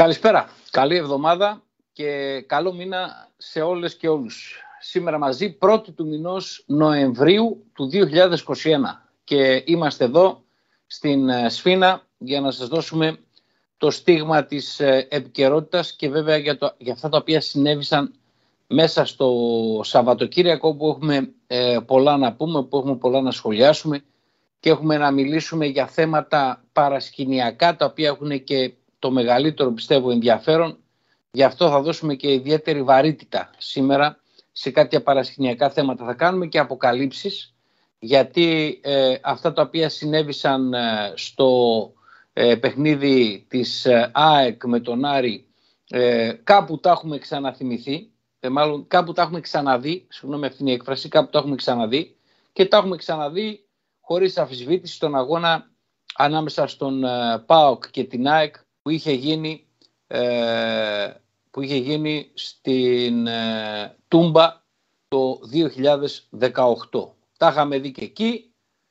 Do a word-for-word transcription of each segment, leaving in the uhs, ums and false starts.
Καλησπέρα. Καλή εβδομάδα και καλό μήνα σε όλες και όλους. Σήμερα μαζί πρώτη του μηνός Νοεμβρίου του δύο χιλιάδες είκοσι ένα και είμαστε εδώ στην Σφίνα για να σας δώσουμε το στίγμα της επικαιρότητας και βέβαια για, το, για αυτά τα οποία συνέβησαν μέσα στο Σαββατοκύριακο, που έχουμε ε, πολλά να πούμε, που έχουμε πολλά να σχολιάσουμε και έχουμε να μιλήσουμε για θέματα παρασκηνιακά τα οποία έχουν και το μεγαλύτερο, πιστεύω, ενδιαφέρον. Γι' αυτό θα δώσουμε και ιδιαίτερη βαρύτητα σήμερα σε κάποια παρασκηνιακά θέματα. Θα κάνουμε και αποκαλύψεις, γιατί ε, αυτά τα οποία συνέβησαν ε, στο ε, παιχνίδι της ε, ΑΕΚ με τον Άρη ε, κάπου τα έχουμε ξαναθυμηθεί, ε, μάλλον κάπου τα έχουμε ξαναδεί, συγγνώμη αυτή είναι η έκφραση, κάπου τα έχουμε ξαναδεί και τα έχουμε ξαναδεί χωρίς αμφισβήτηση στον αγώνα ανάμεσα στον ε, ΠΑΟΚ και την ΑΕΚ που είχε γίνει, ε, που είχε γίνει στην ε, Τούμπα το δύο χιλιάδες δεκαοκτώ. Τα είχαμε δει και εκεί,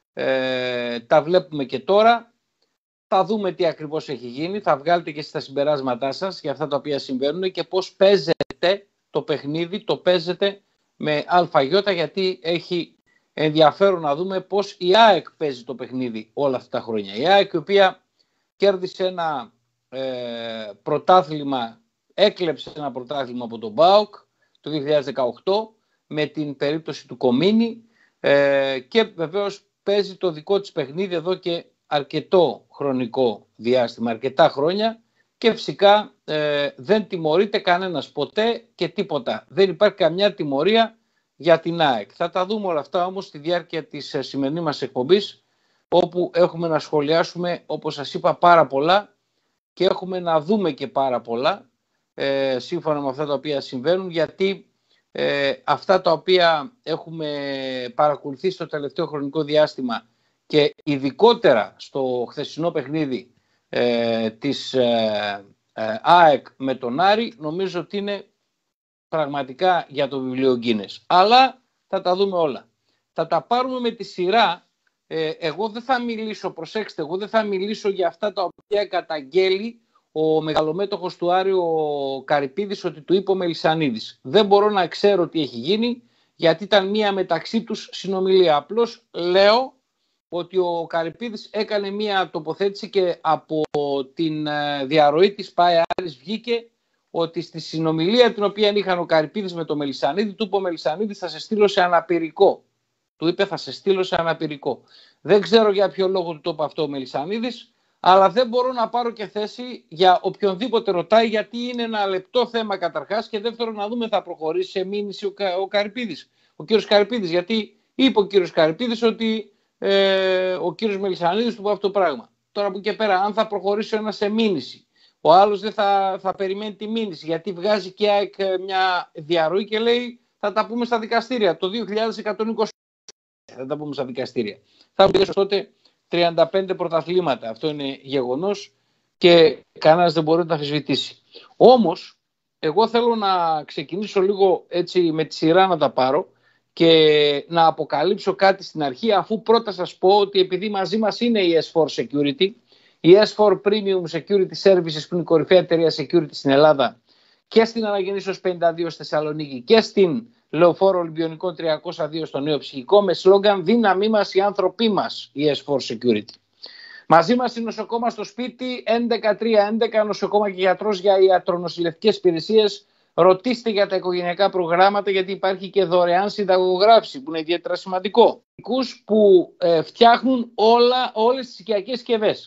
ε, τα βλέπουμε και τώρα. Θα δούμε τι ακριβώς έχει γίνει, θα βγάλετε και στα συμπεράσματά σας για αυτά τα οποία συμβαίνουν και πώς παίζεται το παιχνίδι, το παίζετε με ΑΙ, γιατί έχει ενδιαφέρον να δούμε πώς η ΑΕΚ παίζει το παιχνίδι όλα αυτά τα χρόνια. Η ΑΕΚ, η οποία κέρδισε ένα ε, πρωτάθλημα, έκλεψε ένα πρωτάθλημα από τον ΠΑΟΚ το δύο χιλιάδες δεκαοκτώ με την περίπτωση του Κομίνη ε, και βεβαίως παίζει το δικό της παιχνίδι εδώ και αρκετό χρονικό διάστημα, αρκετά χρόνια, και φυσικά ε, δεν τιμωρείται κανένας ποτέ και τίποτα. Δεν υπάρχει καμιά τιμωρία για την ΑΕΚ. Θα τα δούμε όλα αυτά όμως στη διάρκεια της σημερινής μας εκπομπής, όπου έχουμε να σχολιάσουμε, όπως σας είπα, πάρα πολλά και έχουμε να δούμε και πάρα πολλά ε, σύμφωνα με αυτά τα οποία συμβαίνουν, γιατί ε, αυτά τα οποία έχουμε παρακολουθήσει στο τελευταίο χρονικό διάστημα και ειδικότερα στο χθεσινό παιχνίδι ε, της ε, ε, ΑΕΚ με τον Άρη, νομίζω ότι είναι πραγματικά για το βιβλίο Γκίνες. Αλλά θα τα δούμε όλα. Θα τα πάρουμε με τη σειρά. Ε, εγώ δεν θα μιλήσω, προσέξτε, εγώ δεν θα μιλήσω για αυτά τα οποία καταγγέλει ο μεγαλομέτωχος του Άρη, ο Καρυπίδης, ότι του είπε ο Μελισσανίδης. Δεν μπορώ να ξέρω τι έχει γίνει, γιατί ήταν μία μεταξύ τους συνομιλία. Απλώς λέω ότι ο Καρυπίδης έκανε μία τοποθέτηση και από την διαρροή της ΠΑΕ Άρης βγήκε ότι στη συνομιλία την οποία είχαν ο Καρυπίδης με τον Μελισσανίδη, του είπε ο Μελισσανίδης θα σε στείλω σε αναπηρικό. Του είπε θα σε στείλω σε αναπηρικό. Δεν ξέρω για ποιο λόγο του το είπε αυτό ο Μελισσανίδης, αλλά δεν μπορώ να πάρω και θέση για οποιονδήποτε ρωτάει, γιατί είναι ένα λεπτό θέμα καταρχάς και δεύτερον να δούμε θα προχωρήσει σε μήνυση ο, Κα, ο Καρυπίδης. Ο κύριος Καρυπίδης, γιατί είπε ο κύριος Καρυπίδης ότι ε, ο κύριος Μελισσανίδης του είπε αυτό το πράγμα. Τώρα από εκεί και πέρα, αν θα προχωρήσει ο ένας σε μήνυση, ο άλλος δεν θα, θα περιμένει τη μήνυση, γιατί βγάζει και ΑΕΚ μια διαρροή και λέει θα τα πούμε στα δικαστήρια. Το δύο χιλιάδες εκατόν είκοσι θα τα πούμε στα δικαστήρια. Θα πούμε τότε τριάντα πέντε πρωταθλήματα. Αυτό είναι γεγονός και κανένας δεν μπορεί να τα αμφισβητήσει. Όμως, εγώ θέλω να ξεκινήσω λίγο έτσι με τη σειρά να τα πάρω και να αποκαλύψω κάτι στην αρχή, αφού πρώτα σας πω ότι επειδή μαζί μας είναι η ες φορ Security, η ες φορ Premium Security Services, που είναι η κορυφαία εταιρεία security στην Ελλάδα και στην Αναγεννήσεως πενήντα δύο στη Θεσσαλονίκη και στην Λεωφόρο Ολυμπιονικών τριακόσια δύο στο Νέο Ψυχικό, με σλόγγαν «Δύναμή μας, οι άνθρωποι μας», η ες φορ Security. Μαζί μας είναι νοσοκόμα στο σπίτι, έντεκα τρία έντεκα, νοσοκόμα και γιατρός για ιατρονοσηλευτικές υπηρεσίες. Ρωτήστε για τα οικογενειακά προγράμματα, γιατί υπάρχει και δωρεάν συνταγογράφηση, που είναι ιδιαίτερα σημαντικό. Που ε, φτιάχνουν όλα, όλες τις οικιακές συσκευές.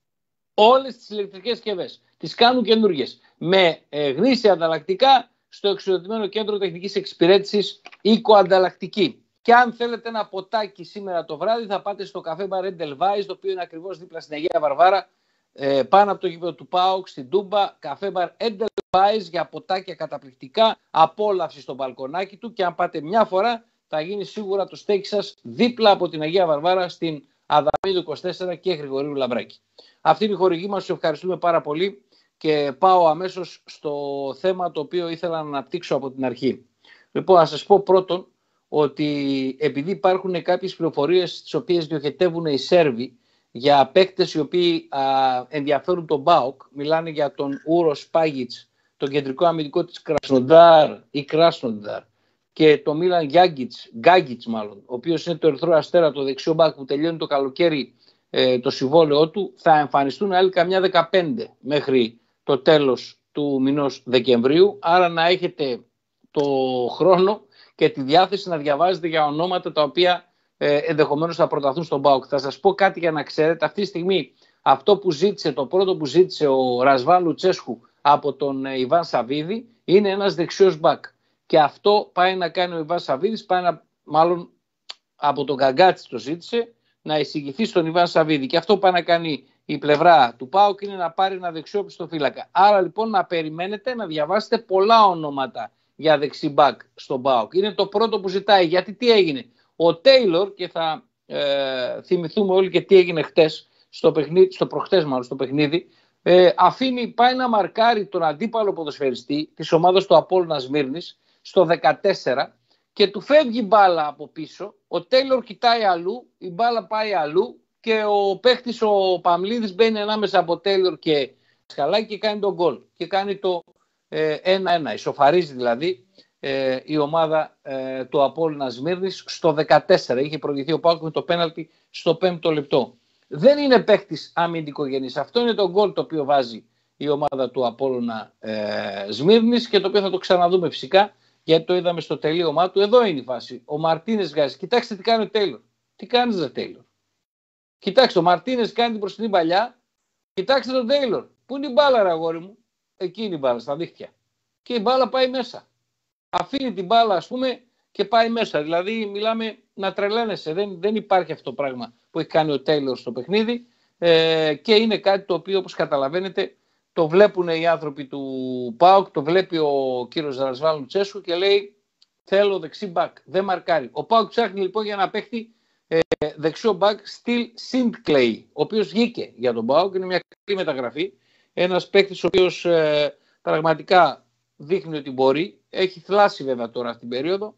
Όλες τις ηλεκτρικές συσκευές. Τις κάνουν καινούργιες. Με ε, γνήσια ανταλλακτικά στο εξοδοτημένο κέντρο τεχνικής εξυπηρέτησης Οικοανταλλακτική. Και αν θέλετε ένα ποτάκι σήμερα το βράδυ, θα πάτε στο καφέ μπαρ Edelweiss, το οποίο είναι ακριβώς δίπλα στην Αγία Βαρβάρα, ε, πάνω από το γήπεδο του ΠΑΟΚ στην Τούμπα. Καφέ μπαρ Edelweiss για ποτάκια καταπληκτικά, απόλαυση στο μπαλκονάκι του. Και αν πάτε μια φορά, θα γίνει σίγουρα το στέκι σας δίπλα από την Αγία Βαρβάρα στην Αδαμίδου είκοσι τέσσερα και Γρηγορίου Λαμπράκη. Αυτή είναι η χορηγή μας, σας ευχαριστούμε πάρα πολύ. Και πάω αμέσως στο θέμα το οποίο ήθελα να αναπτύξω από την αρχή. Λοιπόν, να σας πω πρώτον ότι επειδή υπάρχουν κάποιες πληροφορίες τις οποίες διοχετεύουν οι Σέρβοι για παίκτες οι οποίοι α, ενδιαφέρουν τον ΠΑΟΚ. Μιλάνε για τον Ούρο Σπάγιτς, τον κεντρικό αμυντικό της Κρασνοντάρ ή Κράσνονταρ, και τον Μίλαν Γιάγκιτς, Γκάγκιτς μάλλον, ο οποίος είναι το Ερυθρό Αστέρα, το δεξιό μπακ που τελειώνει το καλοκαίρι ε, το συμβόλαιό του. Θα εμφανιστούν άλλοι καμιά δεκαπέντε μέχρι το τέλος του μηνός Δεκεμβρίου. Άρα να έχετε το χρόνο και τη διάθεση να διαβάζετε για ονόματα τα οποία ε, ενδεχομένως θα προταθούν στον ΠΑΟΚ. Θα σας πω κάτι για να ξέρετε. Αυτή τη στιγμή αυτό που ζήτησε, το πρώτο που ζήτησε ο Ρασβάν Λουτσέσκου από τον ε, Ιβάν Σαββίδη είναι ένας δεξιός μπακ. Και αυτό πάει να κάνει ο Ιβάν Σαββίδης, πάει να, μάλλον από τον Γκαγκάτση το ζήτησε, να εισηγηθεί στον Ιβάν Σαββίδη. Και αυτό πάει να κάνει η πλευρά του ΠΑΟΚ, είναι να πάρει ένα δεξιό πιστοφύλακα. Άρα λοιπόν να περιμένετε να διαβάσετε πολλά ονόματα για δεξί μπακ στον ΠΑΟΚ. Είναι το πρώτο που ζητάει. Γιατί τι έγινε? Ο Τέιλορ, και θα ε, θυμηθούμε όλοι και τι έγινε χτες, στο, παιχνίδι, στο προχτές μάλλον στο παιχνίδι, ε, αφήνει, πάει να μαρκάρει τον αντίπαλο ποδοσφαιριστή της ομάδας του Απόλλωνα Σμύρνης στο δεκατέσσερα και του φεύγει μπάλα από πίσω. Ο Τέιλορ κοιτάει αλλού, η μπάλα πάει αλλού και ο παίχτης ο Παμλίδης μπαίνει ανάμεσα από Τέιλορ και Σκαλάκη και κάνει τον γκολ και κάνει το ε, ένα ένα. Ισοφαρίζει δηλαδή ε, η ομάδα ε, του Απόλλωνα Σμύρνης στο δεκατέσσερα. Είχε προηγηθεί ο ΠΑΟΚ με το πέναλτι στο πέμπτο λεπτό. Δεν είναι παίχτης αμυντικογενής. Αυτό είναι το γκολ το οποίο βάζει η ομάδα του Απόλλωνα ε, Σμύρνης και το οποίο θα το ξαναδούμε φυσικά, γιατί το είδαμε στο τελείωμά του. Εδώ είναι η φάση. Ο Μαρτίνες βγάζει. Κοιτάξτε τι κάνει ο Τέιλορ. Τι κάνεις ρε Τέιλορ? Κοιτάξτε, ο Μαρτίνες κάνει την μπροστινή παλιά. Κοιτάξτε τον Τέιλορ. Πού είναι η μπάλα ρε αγόρι μου? Εκεί είναι η μπάλα, στα δίχτυα. Και η μπάλα πάει μέσα. Αφήνει την μπάλα ας πούμε και πάει μέσα. Δηλαδή μιλάμε να τρελαίνεσαι. Δεν, δεν υπάρχει αυτό το πράγμα που έχει κάνει ο Τέιλορ στο παιχνίδι ε, και είναι κάτι το οποίο όπως καταλαβαίνετε το βλέπουν οι άνθρωποι του ΠΑΟΚ, το βλέπει ο κύριος Ρασβάν Λουτσέσκου και λέει θέλω δεξί μπακ, δεν μαρκάρει. Ο ΠΑΟΚ ψάχνει λοιπόν για να παίχτη ε, δεξιό μπακ στυλ Σιντκλέι, ο οποίος βγήκε για τον ΠΑΟΚ, είναι μια καλή μεταγραφή, ένας παίκτης ο οποίος ε, πραγματικά δείχνει ότι μπορεί, έχει θλάσει βέβαια τώρα αυτή την περίοδο,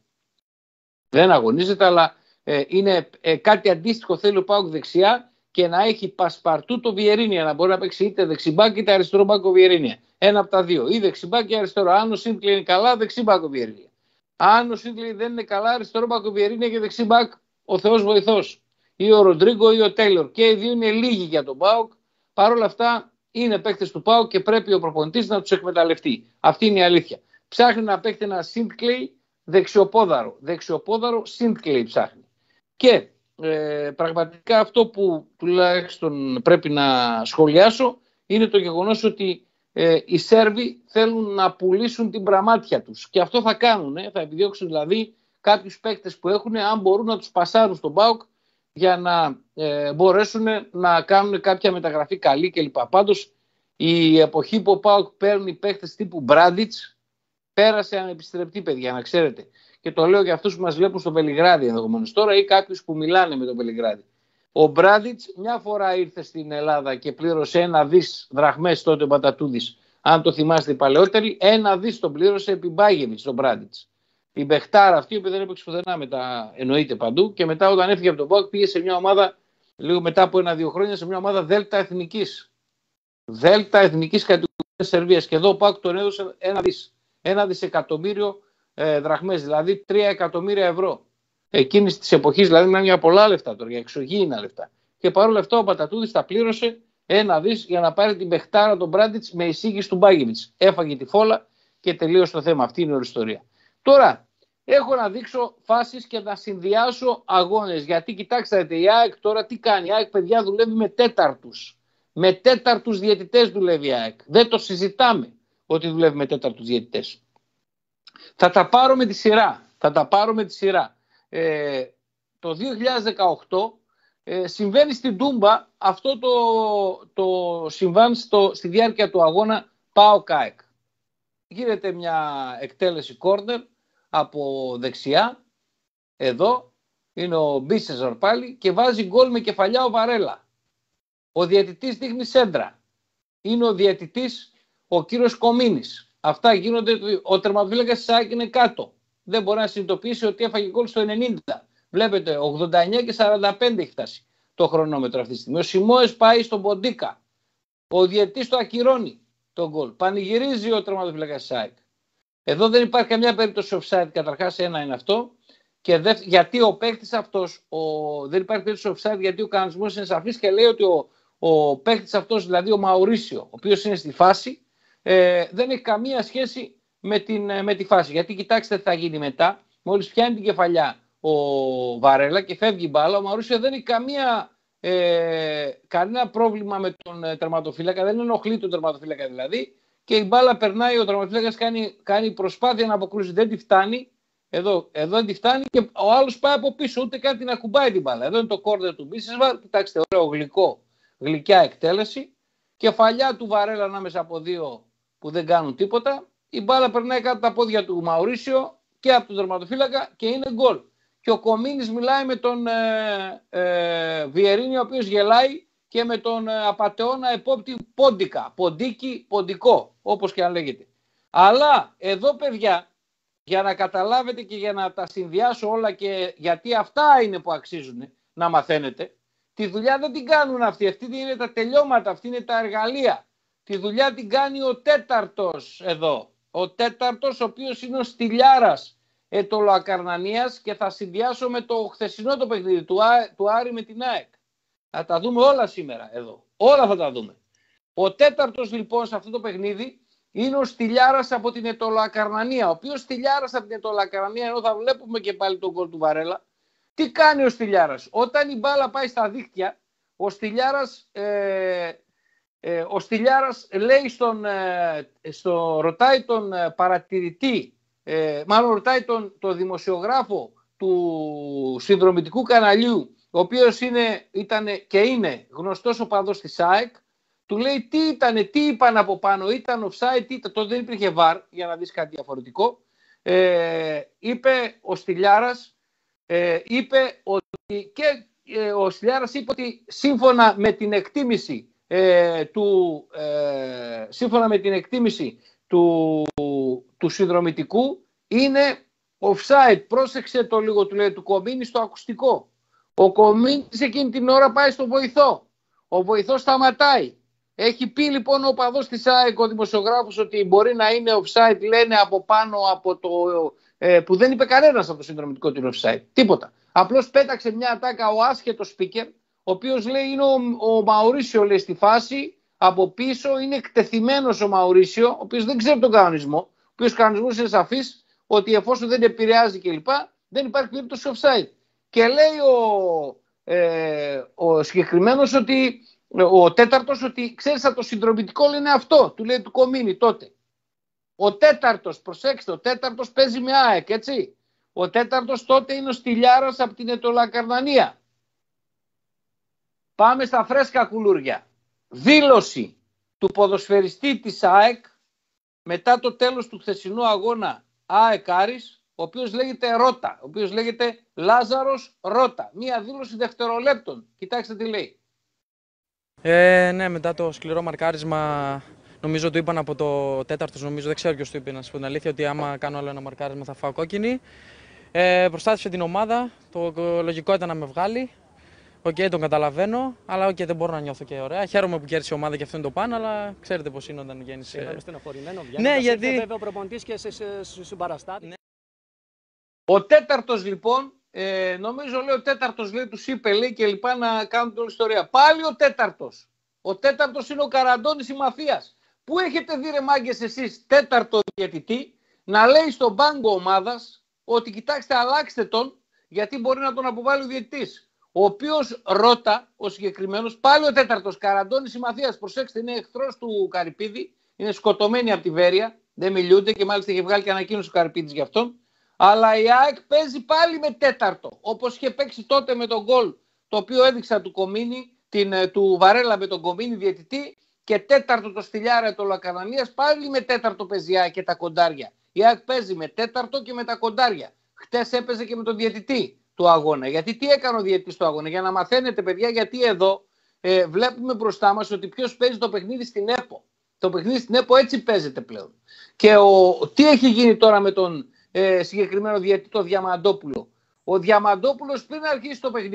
δεν αγωνίζεται, αλλά ε, είναι ε, κάτι αντίστοιχο θέλει ο ΠΑΟΚ δεξιά και να έχει πασπαρτού το Βιερίνια, να μπορεί να παίξει είτε δεξιμπάκ είτε αριστερό μπάκ ο Βιερίνια. Ένα από τα δύο. Ή δεξιμπάκ ή αριστερό. Αν ο Σίντκλεϊ είναι καλά, δεξιμπάκ ο Βιερίνια. Αν ο Σίντκλεϊ δεν είναι καλά, αριστερό μπάκ ο Βιερίνια και δεξιμπάκ ο Θεός βοηθός. Ή ο Ροντρίγκο ή ο Τέιλορ. Και οι δύο είναι λίγοι για τον ΠΑΟΚ. Παρ' όλα αυτά είναι παίκτες του ΠΑΟΚ και πρέπει ο προπονητής να τους εκμεταλλευτεί. Αυτή είναι η αλήθεια. Ψάχνει να παίξει ένα Σίντκλεϊ δεξιοπόδαρο. Δεξιοπόδαρο Σίντκλεϊ ψάχνει. Και Ε, πραγματικά αυτό που τουλάχιστον πρέπει να σχολιάσω είναι το γεγονός ότι ε, οι Σέρβοι θέλουν να πουλήσουν την πραμάτια τους και αυτό θα κάνουν, ε, θα επιδιώξουν δηλαδή κάποιους παίκτες που έχουν, αν μπορούν να τους πασάρουν στον ΠΑΟΚ για να ε, μπορέσουν να κάνουν κάποια μεταγραφή καλή κλπ. Πάντως η εποχή που ο ΠΑΟΚ παίρνει παίκτες τύπου Μπράντιτς πέρασε ανεπιστρεπτή, παιδιά, να ξέρετε. Και το λέω για αυτούς που μας βλέπουν στο Βελιγράδι ενδεχομένως τώρα ή κάποιους που μιλάνε με το Βελιγράδι. Ο Μπράντιτς μια φορά ήρθε στην Ελλάδα και πλήρωσε ένα δις δραχμές τότε ο Μπατατούδης. Αν το θυμάστε οι παλαιότεροι, ένα δις τον πλήρωσε επί Μπάγεβιτς τον Μπράντιτς. Η Μπεχτάρα αυτή που δεν έπαιξε πουθενά μετά, εννοείται παντού. Και μετά όταν έφυγε από τον ΠΑΟΚ πήγε σε μια ομάδα, λίγο μετά από ένα-δύο χρόνια, σε μια ομάδα Δέλτα Εθνικής. Δέλτα Εθνικής κατηγορίας Σερβίας. Και εδώ ο ΠΑΟΚ τον έδωσε ένα δις. Ένα δισεκατομμύριο ε, δραχμές, δηλαδή τρία εκατομμύρια ευρώ. Εκείνης της εποχής, δηλαδή μιλάμε για πολλά λεφτά τώρα, για εξωγήινα λεφτά. Και παρόλα αυτά ο Πατατούδης τα πλήρωσε ένα δις για να πάρει την Μπεχτάρα τον Μπράντιτς με εισήγηση του Μπάγεβιτς. Έφαγε τη φόλα και τελείωσε το θέμα. Αυτή είναι η όλη ιστορία. Τώρα, έχω να δείξω φάσεις και να συνδυάσω αγώνες. Γιατί κοιτάξτε, η ΑΕΚ τώρα τι κάνει? Η ΑΕΚ, παιδιά, δουλεύει με τέταρτους. Με τέταρτους διαιτητές δουλεύει η ΑΕΚ. Δεν το συζητάμε ότι δουλεύει με τέταρτους διαιτητές. Θα τα πάρω με τη σειρά. Θα τα πάρω με τη σειρά. Ε, το δύο χιλιάδες δεκαοκτώ ε, συμβαίνει στην Τούμπα αυτό το, το συμβάν στο, στη διάρκεια του αγώνα ΠΑΟΚ ΑΕΚ. Γίνεται μια εκτέλεση κόρνερ από δεξιά. Εδώ είναι ο Μπίσεζορ πάλι και βάζει γκολ με κεφαλιά ο Βαρέλα. Ο διαιτητής δείχνει σέντρα. Είναι ο διαιτητής ο κύριος Κομίνης. Αυτά γίνονται, ο τερματοφύλακας της ΑΕΚ είναι κάτω. Δεν μπορεί να συνειδητοποιήσει ότι έφαγε γκολ στο ενενήντα. Βλέπετε, ογδόντα εννιά και σαράντα πέντε έχει φτάσει. το χρονόμετρο αυτή τη στιγμή. Ο Σιμόες πάει στον Ποντίκα. Ο διαιτητής το ακυρώνει τον γκολ. Πανηγυρίζει ο τερματοφύλακας της ΑΕΚ. Εδώ δεν υπάρχει καμιά περίπτωση offside. Καταρχάς, ένα είναι αυτό. Και δε, γιατί ο παίκτης αυτός, ο, δεν υπάρχει περίπτωση offside, γιατί ο κανονισμός είναι σαφής και λέει ότι ο, ο παίκτης αυτός, δηλαδή ο Μαουρίσιο, ο οποίος είναι στη φάση, ε, δεν έχει καμία σχέση με, την, με τη φάση. Γιατί κοιτάξτε τι θα γίνει μετά. Μόλις πιάνει την κεφαλιά ο Βαρέλα και φεύγει η μπάλα, ο Μαουρίσιο δεν έχει καμία. Ε, κανένα πρόβλημα με τον ε, τερματοφύλακα, δεν ενοχλεί τον τερματοφύλακα δηλαδή, και η μπάλα περνάει, ο τερματοφύλακας κάνει, κάνει προσπάθεια να αποκρούσει, δεν τη φτάνει, εδώ, εδώ δεν τη φτάνει και ο άλλος πάει από πίσω, ούτε κάτι να κουμπάει την μπάλα. Εδώ είναι το κόρνερ του Μπίσεσβαρ, κοιτάξτε, ωραίο γλυκό, γλυκιά εκτέλεση, κεφαλιά του Βαρέλα ανάμεσα από δύο που δεν κάνουν τίποτα, η μπάλα περνάει κάτω τα πόδια του Μαουρίσιο και από τον τερματοφύλακα και είναι γκολ. Και ο Κομίνης μιλάει με τον ε, ε, Βιερίνη, ο οποίος γελάει, και με τον ε, απατεώνα επόπτη Πόντικα. Ποντίκι, ποντικό, όπως και αν λέγεται. Αλλά εδώ, παιδιά, για να καταλάβετε και για να τα συνδυάσω όλα, και γιατί αυτά είναι που αξίζουν να μαθαίνετε, τη δουλειά δεν την κάνουν αυτοί. Αυτή είναι τα τελειώματα, αυτή είναι τα εργαλεία. Τη δουλειά την κάνει ο τέταρτος εδώ. Ο τέταρτος, ο οποίος είναι ο Στυλιάρας Ετωλοακαρνανίας, και θα συνδυάσω με το χθεσινό το παιχνίδι του, Α, του Άρη με την ΑΕΚ. Θα τα δούμε όλα σήμερα εδώ. Όλα θα τα δούμε. Ο τέταρτος λοιπόν σε αυτό το παιχνίδι είναι ο Στυλιάρας από την Ετωλοακαρνανία. Ο οποίος Στυλιάρας από την Ετωλοακαρνανία, ενώ θα βλέπουμε και πάλι τον γκολ του Βαρέλα, τι κάνει ο Στυλιάρας? Όταν η μπάλα πάει στα δίχτυα, ο Στυλιάρας, ε, ε, ο Στυλιάρας λέει στον, ε, στο, ρωτάει τον ε, παρατηρητή, Ε, μάλλον ρωτάει τον, τον δημοσιογράφο του συνδρομητικού καναλιού, ο οποίος είναι, ήταν και είναι γνωστός οπαδός της ΑΕΚ, του λέει τι ήτανε, τι είπαν από πάνω, ήταν offside, ήταν, τότε δεν υπήρχε βαρ για να δεις κάτι διαφορετικό. Ε, είπε ο Στυλιάρας, ε, είπε ότι, και ε, ο Στυλιάρας είπε ότι σύμφωνα με την εκτίμηση ε, του, ε, σύμφωνα με την εκτίμηση του, του συνδρομητικού είναι offside. Πρόσεξε το λίγο, του λέει, του Κομίνη στο ακουστικό. Ο Κομίνης εκείνη την ώρα πάει στο βοηθό. Ο βοηθός σταματάει. Έχει πει λοιπόν ο οπαδός της ΑΕΚ, ο δημοσιογράφος, ότι μπορεί να είναι offside, λένε από πάνω από το, ε, που δεν είπε κανένας από το συνδρομητικό του offside. Τίποτα. Απλώς πέταξε μια ατάκα ο άσχετος speaker, ο οποίος λέει είναι ο, ο Μαουρίσιο, λέει, στη φάση. Από πίσω είναι εκτεθειμένος ο Μαουρίσιο, ο οποίος δεν ξέρει τον κανονισμό, ο οποίος κανονισμός είναι σαφής, ότι εφόσον δεν επηρεάζει κλπ, δεν υπάρχει περίπτωση offside. Και λέει ο, ε, ο συγκεκριμένος, ότι ο τέταρτος, ότι ξέρεις, από το συνδρομητικό λένε αυτό, του λέει του Κομίνη τότε. Ο τέταρτος, προσέξτε, ο τέταρτος παίζει με ΑΕΚ, έτσι. Ο τέταρτος τότε είναι ο Στυλιάρας από την Ετωλοακαρνανία. Πάμε στα φρέσκα κουλούρια. Δήλωση του ποδοσφαιριστή της ΑΕΚ μετά το τέλος του χθεσινού αγώνα ΑΕΚ Άρης, ο οποίος λέγεται Ρώτα, ο οποίος λέγεται Λάζαρος Ρώτα. Μία δήλωση δευτερολέπτων. Κοιτάξτε τι λέει. Ε, ναι, μετά το σκληρό μαρκάρισμα, νομίζω το είπαν από το τέταρτος, νομίζω, δεν ξέρω ποιος το είπε, να σας πω την αλήθεια, ότι άμα κάνω άλλο ένα μαρκάρισμα θα φάω κόκκινη. Ε, προστάτευσε την ομάδα, το λογικό ήταν να με βγάλει. Οκ, okay, τον καταλαβαίνω, αλλά okay, δεν μπορώ να νιώθω και ωραία. Χαίρομαι που κέρδισε η ομάδα και αυτό είναι το πάνω, αλλά ξέρετε πώς είναι όταν γέννησε. Ήταν στενοχωρημένο, ναι, γιατί. Βέβαια ο προπονητής και σε συμπαραστάτη. Ναι. Ο τέταρτος λοιπόν, ε, νομίζω λέει ο τέταρτος, λέει, τους είπε, λέει, και λοιπά, να κάνουν την όλη ιστορία. Πάλι ο τέταρτος. Ο τέταρτος είναι ο Καραντώνης η Μαθίας. Πού έχετε δει, ρε μάγκες, εσείς τέταρτο διαιτητή να λέει στον πάγκο ομάδας ότι κοιτάξτε, αλλάξτε τον, γιατί μπορεί να τον αποβάλει ο διαιτητής. Ο οποίος Ρώτα, ο συγκεκριμένος, πάλι ο τέταρτος, Καραντώνης η Μαθίας, προσέξτε, είναι εχθρός του Καρυπίδη, είναι σκοτωμένοι από τη Βέρεια, δεν μιλούνται, και μάλιστα είχε βγάλει και ανακοίνωση ο Καρυπίδης γι' αυτόν. Αλλά η ΑΕΚ παίζει πάλι με τέταρτο, όπως είχε παίξει τότε με τον γκολ, το οποίο έδειξα του Κομίνη, την, του Βαρέλα με τον Κομίνη διαιτητή, και τέταρτο το Στυλιάρα Ετωλοακαρνανίας, πάλι με τέταρτο παίζει η ΑΕΚ και τα κοντάρια. Η ΑΕΚ παίζει με τέταρτο και με τα κοντάρια. Χτες έπαιζε και με τον διαιτητή του αγώνα. Γιατί τι έκανε ο διαιτητής του αγώνα? Για να μαθαίνετε, παιδιά, γιατί εδώ ε, βλέπουμε μπροστά μας ότι ποιος παίζει το παιχνίδι στην ΕΠΟ. Το παιχνίδι στην ΕΠΟ έτσι παίζεται πλέον. Και ο, τι έχει γίνει τώρα με τον ε, συγκεκριμένο διαιτητή, το Διαμαντόπουλο? Ο Διαμαντόπουλος πριν αρχίσει το παιχνίδι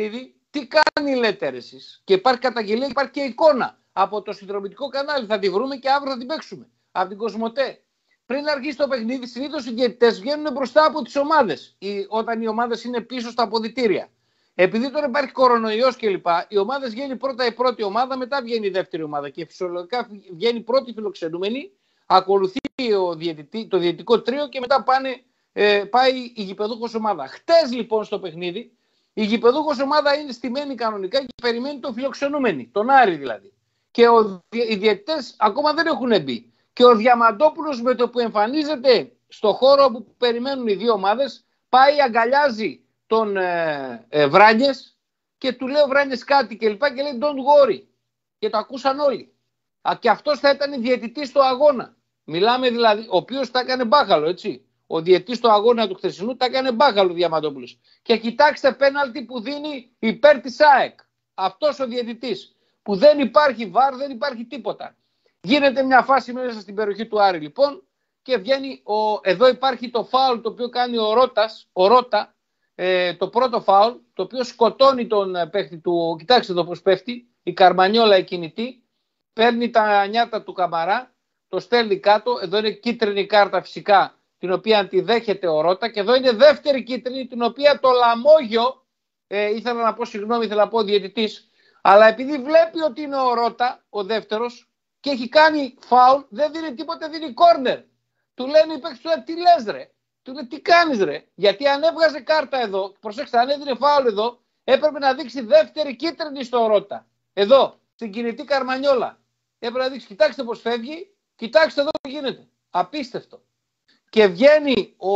Τι κάνει, λέτε εσείς? Και υπάρχει καταγγελία, υπάρχει και εικόνα από το συνδρομητικό κανάλι. Θα τη βρούμε και αύριο θα την παίξουμε. Από την Κοσμοτέ. Πριν αρχίσει το παιχνίδι, συνήθως οι διαιτητές βγαίνουν μπροστά από τις ομάδες. Όταν οι ομάδες είναι πίσω στα αποδυτήρια. Επειδή τώρα υπάρχει κορονοϊός κλπ., οι ομάδες βγαίνει πρώτα η πρώτη ομάδα, μετά βγαίνει η δεύτερη ομάδα. Και φυσιολογικά βγαίνει η πρώτη φιλοξενούμενη, ακολουθεί ο διαιτητή, το διαιτητικό τρίο και μετά πάνε, ε, πάει η γηπεδούχος ομάδα. Χτες λοιπόν στο παιχνίδι, η γηπεδούχος ομάδα είναι στημένη κανονικά και περιμένει τον φιλοξενούμενη, τον Άρη δηλαδή. Και ο, οι διαιτητές ακόμα δεν έχουν μπει. Και ο Διαμαντόπουλος με το που εμφανίζεται στο χώρο που περιμένουν οι δύο ομάδες, πάει, αγκαλιάζει τον ε, ε, Βράνιες και του λέει ο Βράνιες κάτι και λοιπά και λέει don't worry. Και το ακούσαν όλοι. Α, και αυτός θα ήταν διαιτητής στο αγώνα. Μιλάμε δηλαδή, ο οποίος τα έκανε μπάχαλο, έτσι. Ο διαιτητής στο αγώνα του χθεσινού τα έκανε μπάχαλο Διαμαντόπουλος. Και κοιτάξτε πέναλτι που δίνει υπέρ της ΑΕΚ. Αυτός ο διαιτητής. Που δεν υπάρχει βαρ, δεν υπάρχει τίποτα. Γίνεται μια φάση μέσα στην περιοχή του Άρη λοιπόν και βγαίνει, ο, εδώ υπάρχει το φάουλ το οποίο κάνει ο Ρώτας, ο Ρώτα, ε, το πρώτο φάουλ, το οποίο σκοτώνει τον παίχτη του, κοιτάξτε εδώ πώς πέφτει, η Καρμανιόλα η κινητή, παίρνει τα νιάτα του Καμαρά, το στέλνει κάτω, εδώ είναι κίτρινη κάρτα φυσικά, την οποία αντιδέχεται ο Ρώτα και εδώ είναι δεύτερη κίτρινη, την οποία το Λαμόγιο, ε, ήθελα να πω συγγνώμη, ήθελα να πω διαιτητής, αλλά επειδή βλέπει ότι είναι ο Ρώτα, ο δεύτερος, και έχει κάνει φάουλ, δεν δίνει τίποτα, δίνει κόρνερ. Του λένε οι παίκτες του, τι λες ρε, του λέει τι κάνεις ρε, γιατί αν έβγαζε κάρτα εδώ, προσέξτε, αν έδινε φάουλ εδώ, έπρεπε να δείξει δεύτερη κίτρινη στο Ρώτα. Εδώ, στην κινητή Καρμανιόλα. Έπρεπε να δείξει, κοιτάξτε πώς φεύγει, κοιτάξτε εδώ τι γίνεται. Απίστευτο. Και βγαίνει ο,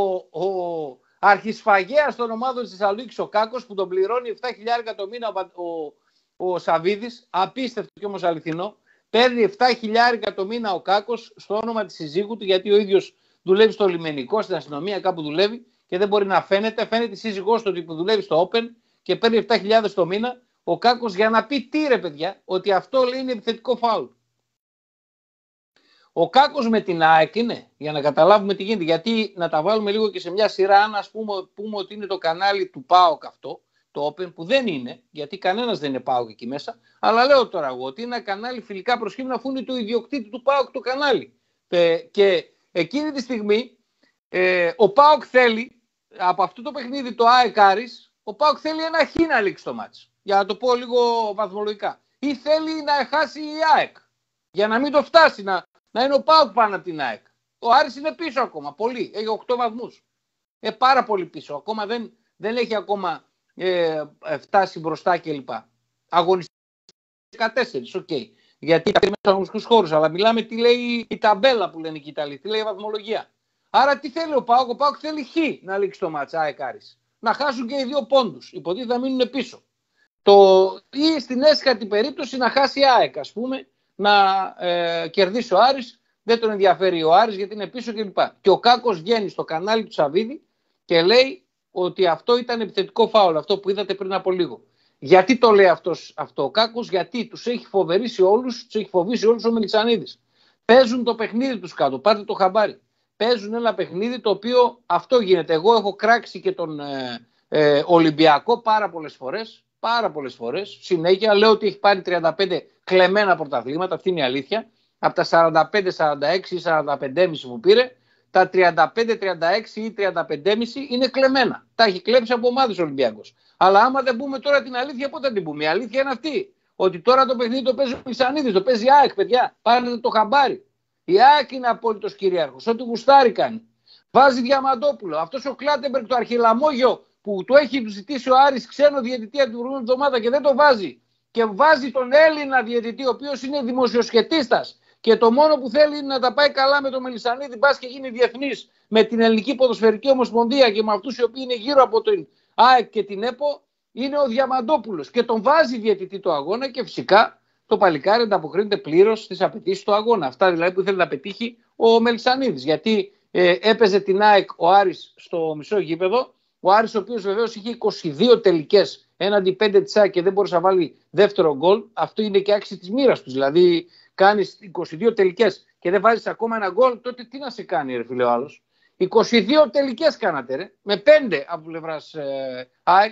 ο αρχισφαγέας των ομάδων της Θεσσαλονίκης, ο Κάκος, που τον πληρώνει επτά χιλιάρικα το μήνα ο, ο, ο Σαβίδης, απίστευτο και όμως αληθινό. Παίρνει επτά χιλιάρικα το μήνα ο Κάκος στο όνομα της σύζυγου του, γιατί ο ίδιος δουλεύει στο λιμενικό, στην αστυνομία, κάπου δουλεύει και δεν μπορεί να φαίνεται. Φαίνεται η σύζυγός του που δουλεύει στο Open και παίρνει επτά χιλιάδες το μήνα ο Κάκος για να πει τι ρε παιδιά, ότι αυτό λέει είναι επιθετικό φάουλ. Ο Κάκος με την ΑΕΚ είναι, για να καταλάβουμε τι γίνεται, γιατί να τα βάλουμε λίγο και σε μια σειρά, αν ας πούμε, πούμε ότι είναι το κανάλι του ΠΑΟΚ αυτό, το Open, που δεν είναι, γιατί κανένας δεν είναι ΠΑΟΚ εκεί μέσα, αλλά λέω τώρα εγώ ότι είναι ένα κανάλι φιλικά προς Χήμνα, αφού είναι του ιδιοκτήτη του ΠΑΟΚ το κανάλι. Ε, και εκείνη τη στιγμή ε, ο ΠΑΟΚ θέλει, από αυτό το παιχνίδι το ΑΕΚ Άρης, ο ΠΑΟΚ θέλει ένα χ να λήξει το μάτς, για να το πω λίγο βαθμολογικά. Ή θέλει να χάσει η ΑΕΚ, για να μην το φτάσει, να, να είναι ο ΠΑΟΚ πάνω από την ΑΕΚ. Ο Άρης είναι πίσω ακόμα, πολύ, έχει οκτώ βαθμούς. Ε, πάρα πολύ πίσω, ακόμα δεν, δεν έχει ακόμα... Ε, φτάσει μπροστά κλπ. Αγωνιστικά δεκατέσσερα, οκ. Okay. Γιατί τα μέσα αγωνιστικούς χώρους, αλλά μιλάμε τι λέει η ταμπέλα που λένε και οι Ιταλοί, τι λέει η βαθμολογία. Άρα τι θέλει ο ΠΑΟΚ, ο ΠΑΟΚ θέλει χ να λήξει το μάτσα, ΑΕΚ Άρης. Να χάσουν και οι δύο πόντους, υποτίθεται θα μείνουν πίσω. Το, ή στην έσχατη περίπτωση να χάσει η ΑΕΚ, ας πούμε, να ε, κερδίσει ο Άρης, δεν τον ενδιαφέρει ο Άρης γιατί είναι πίσω κλπ. Και, και ο Κάκος βγαίνει στο κανάλι του Σαββίδη και λέει ότι αυτό ήταν επιθετικό φάουλ, αυτό που είδατε πριν από λίγο. Γιατί το λέει αυτός, αυτό ο Κάκος, γιατί τους έχει φοβερήσει όλους, τους έχει φοβήσει όλους ο Μελισσανίδης. Παίζουν το παιχνίδι τους κάτω, πάρτε το χαμπάρι. Παίζουν ένα παιχνίδι το οποίο αυτό γίνεται. Εγώ έχω κράξει και τον ε, ε, Ολυμπιακό πάρα πολλές φορές, πάρα πολλές φορές. Συνέχεια λέω ότι έχει πάρει τριάντα πέντε κλεμμένα πρωταθλήματα, αυτή είναι η αλήθεια. Από τα σαράντα πέντε σαράντα έξι ή σαράντα πέντε κόμμα πέντε που πήρε, τα τριάντα πέντε τριάντα έξι ή τριάντα πέντε κόμμα πέντε είναι κλεμμένα. Τα έχει κλέψει από ομάδες Ολυμπιακός. Αλλά άμα δεν πούμε τώρα την αλήθεια, πότε την πούμε? Η αλήθεια είναι αυτή. Ότι τώρα το παιχνίδι το παίζει ο Μελισσανίδης, το παίζει η ΑΕΚ, παιδιά. Πάρετε το χαμπάρι. Η ΑΕΚ είναι απόλυτος κυρίαρχος. Ό,τι γουστάρει κάνει. Βάζει Διαμαντόπουλο. Αυτός ο Κλάτεμπεργκ, το αρχιλαμόγιο που του έχει ζητήσει ο Άρης ξένο διαιτητή την προηγούμενη εβδομάδα και δεν το βάζει. Και βάζει τον Έλληνα διαιτητή, ο οποίος είναι δημοσιοσχετίστας. Και το μόνο που θέλει είναι να τα πάει καλά με τον Μελισσανίδη, μπας και γίνει διεθνής με την Ελληνική Ποδοσφαιρική Ομοσπονδία και με αυτούς οι οποίοι είναι γύρω από την ΑΕΚ και την ΕΠΟ, είναι ο Διαμαντόπουλος. Και τον βάζει διαιτητή το αγώνα και φυσικά το παλικάρι ανταποκρίνεται πλήρως στις απαιτήσεις του αγώνα. Αυτά δηλαδή που ήθελε να πετύχει ο Μελισσανίδης. Γιατί ε, έπαιζε την ΑΕΚ ο Άρης στο μισό γήπεδο. Ο Άρης, ο οποίος βεβαίως είχε είκοσι δύο τελικές έναντι πέντε της ΑΕΚ και δεν μπορούσε να βάλει δεύτερο γκολ. Αυτό είναι και άξιση της μοίρας τους. Δηλαδή, κάνεις είκοσι δύο τελικές και δεν βάζεις ακόμα ένα γκολ, τότε τι να σε κάνει, ρε φίλε ο άλλος? είκοσι δύο τελικές κάνατε, ρε, με πέντε από πλευράς ε, ΑΕΚ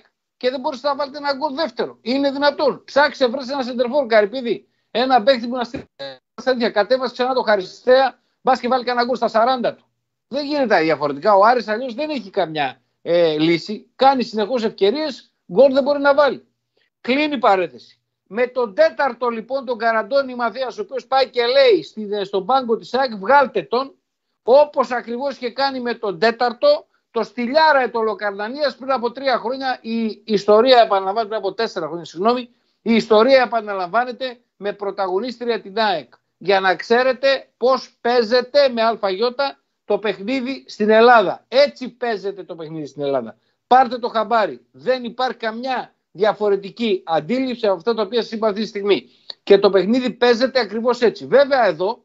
και δεν μπορείτε να βάλετε ένα γκολ δεύτερο. Είναι δυνατόν. Ψάξε, βρες ένα σεντερφόρ, Καρυπίδη. Ένα παίχτη που να στείλει στα τέτοια. Κατέβασε ξανά το Χαριστέα, μπας και βάλει κανένα γκολ στα σαράντα του. Δεν γίνεται διαφορετικά. Ο Άρης αλλιώς δεν έχει καμιά ε, λύση. Κάνει συνεχώς ευκαιρίες, γκολ δεν μπορεί να βάλει. Κλείνει η παρένθεση. Με τον τέταρτο λοιπόν τον Καραντώνη Μαθίας, ο οποίος πάει και λέει στον πάγκο της ΑΕΚ, βγάλτε τον, όπως ακριβώς είχε κάνει με τον τέταρτο, το Στυλιάρα Ετωλοκαρδανίας πριν από τρία χρόνια. Η ιστορία επαναλαμβάνεται, πριν από τέσσερα χρόνια, συγγνώμη, η ιστορία επαναλαμβάνεται με πρωταγωνίστρια την ΑΕΚ. Για να ξέρετε πώς παίζεται με αλφαγιώτα το παιχνίδι στην Ελλάδα. Έτσι παίζεται το παιχνίδι στην Ελλάδα. Πάρτε το χαμπάρι. Δεν υπάρχει καμιά διαφορετική αντίληψη από αυτά τα οποία σας είπα αυτή τη στιγμή. Και το παιχνίδι παίζεται ακριβώς έτσι. Βέβαια εδώ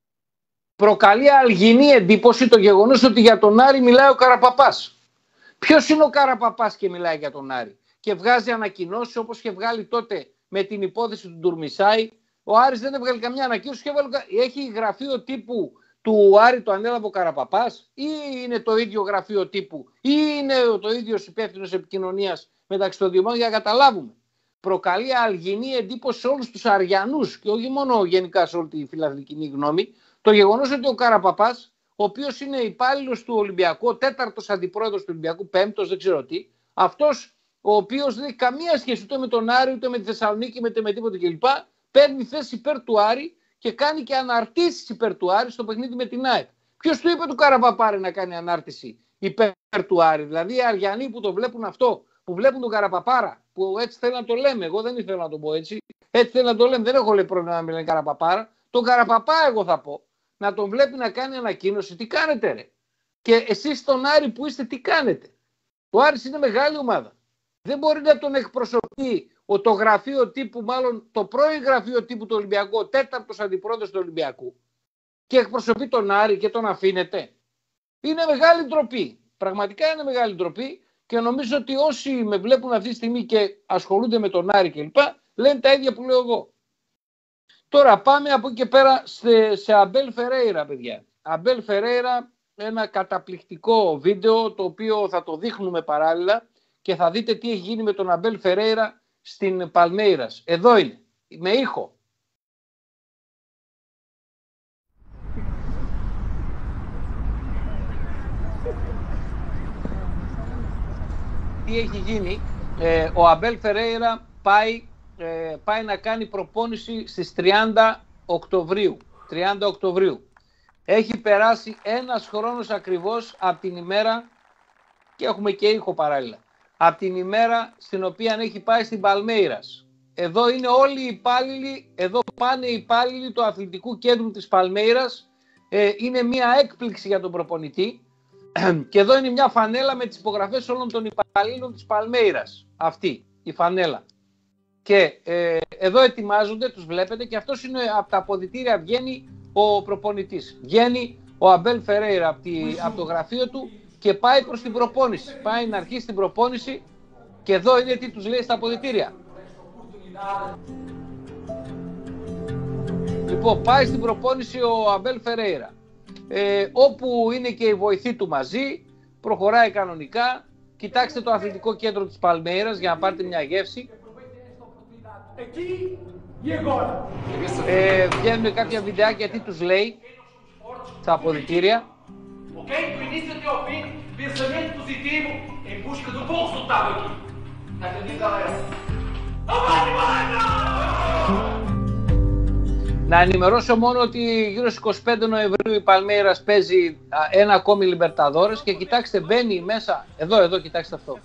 προκαλεί αλγινή εντύπωση το γεγονός ότι για τον Άρη μιλάει ο Καραπαπάς. Ποιος είναι ο Καραπαπάς και μιλάει για τον Άρη? Και βγάζει ανακοινώσεις όπως είχε βγάλει τότε με την υπόθεση του Ντουρμισάη. Ο Άρης δεν έβγαλε καμιά ανακοίνωση. Έχει γραφείο τύπου του Άρη, το ανέλαβε ο Καραπαπάς, ή είναι το ίδιο γραφείο τύπου, ή είναι το ίδιο υπεύθυνος επικοινωνίας μεταξύ των δύο, για να καταλάβουμε. Προκαλεί αλγινή εντύπωση σε όλους τους Αριανούς και όχι μόνο γενικά σε όλη τη φιλαθλική γνώμη, το γεγονός ότι ο Καραπαπάς, ο οποίος είναι υπάλληλος του Ολυμπιακού, τέταρτος αντιπρόεδρος του Ολυμπιακού, πέμπτος, δεν ξέρω τι, αυτός ο οποίος δεν έχει καμία σχέση ούτε με τον Άρη, ούτε με τη Θεσσαλονίκη, ούτε με τίποτα κλπ. Παίρνει θέση υπέρ του Άρη και κάνει και αναρτήσεις υπέρ του Άρη στο παιχνίδι με την ΑΕΚ. Ποιος του είπε του Καραπαπάρη να κάνει ανάρτηση υπέρ του Άρη? Δηλαδή οι Αριανοί που το βλέπουν αυτό, που βλέπουν τον Καραπαπάρα, που έτσι θέλει να το λέμε, εγώ δεν ήθελα να το πω έτσι, έτσι θέλει να το λέμε, δεν έχω λέει πρόβλημα να μιλάνε Καραπαπάρα, τον Καραπαπά εγώ θα πω, να τον βλέπει να κάνει ανακοίνωση, τι κάνετε ρε? Και εσείς στον Άρη που είστε τι κάνετε? Ο Άρης είναι μεγάλη ομάδα. Δεν μπορεί να τον εκπροσωπεί ο, το γραφείο τύπου, μάλλον το πρώην γραφείο τύπου του Ολυμπιακού, ο τέταρτος αντιπρόεδρος του Ολυμπιακού, και εκπροσωπεί τον Άρη και τον αφήνεται. Είναι μεγάλη ντροπή. Πραγματικά είναι μεγάλη ντροπή και νομίζω ότι όσοι με βλέπουν αυτή τη στιγμή και ασχολούνται με τον Άρη κλπ. Λένε τα ίδια που λέω εγώ. Τώρα πάμε από εκεί και πέρα σε, σε Αμπέλ Φερέιρα, παιδιά. Αμπέλ Φερέιρα, ένα καταπληκτικό βίντεο το οποίο θα το δείχνουμε παράλληλα και θα δείτε τι έχει γίνει με τον Αμπέλ Φερέιρα στην Παλμέιρας. Εδώ είναι, με ήχο. Τι έχει γίνει? Ε, ο Αμπέλ Φερέιρα πάει, ε, πάει να κάνει προπόνηση στις τριάντα Οκτωβρίου. τριάντα Οκτωβρίου. Έχει περάσει ένας χρόνος ακριβώς από την ημέρα, και έχουμε και ήχο παράλληλα, από την ημέρα στην οποία έχει πάει στην Παλμέιρας. Εδώ είναι όλοι οι υπάλληλοι, εδώ πάνε οι υπάλληλοι του αθλητικού κέντρου της Παλμέιρας. Ε, είναι μια έκπληξη για τον προπονητή. Και εδώ είναι μια φανέλα με τις υπογραφές όλων των υπαλλήλων της Παλμέιρας. Αυτή η φανέλα. Και ε, εδώ ετοιμάζονται, τους βλέπετε, και αυτός είναι από τα αποδυτήρια βγαίνει ο προπονητής. Βγαίνει ο Αμπέλ Φερέιρα από, από το γραφείο του και πάει προς την προπόνηση. Πάει να αρχίσει την προπόνηση και εδώ είναι τι τους λέει στα αποδυτήρια. Λοιπόν, πάει στην προπόνηση ο Αμπέλ Φερέιρα. Ε, όπου είναι και η βοηθή του μαζί, προχωράει κανονικά. Κοιτάξτε το αθλητικό κέντρο της Παλμέιρας για να πάρετε μια γεύση. Ε, βγαίνουν κάποια βιντεάκια τι τους λέει στα αποδυτήρια. Να ενημερώσω μόνο ότι γύρω στις είκοσι πέντε Νοεμβρίου η Παλμέιρας παίζει ένα ακόμη Λιμπερταδόρες και κοιτάξτε, μπαίνει μέσα, εδώ, εδώ, κοιτάξτε αυτό.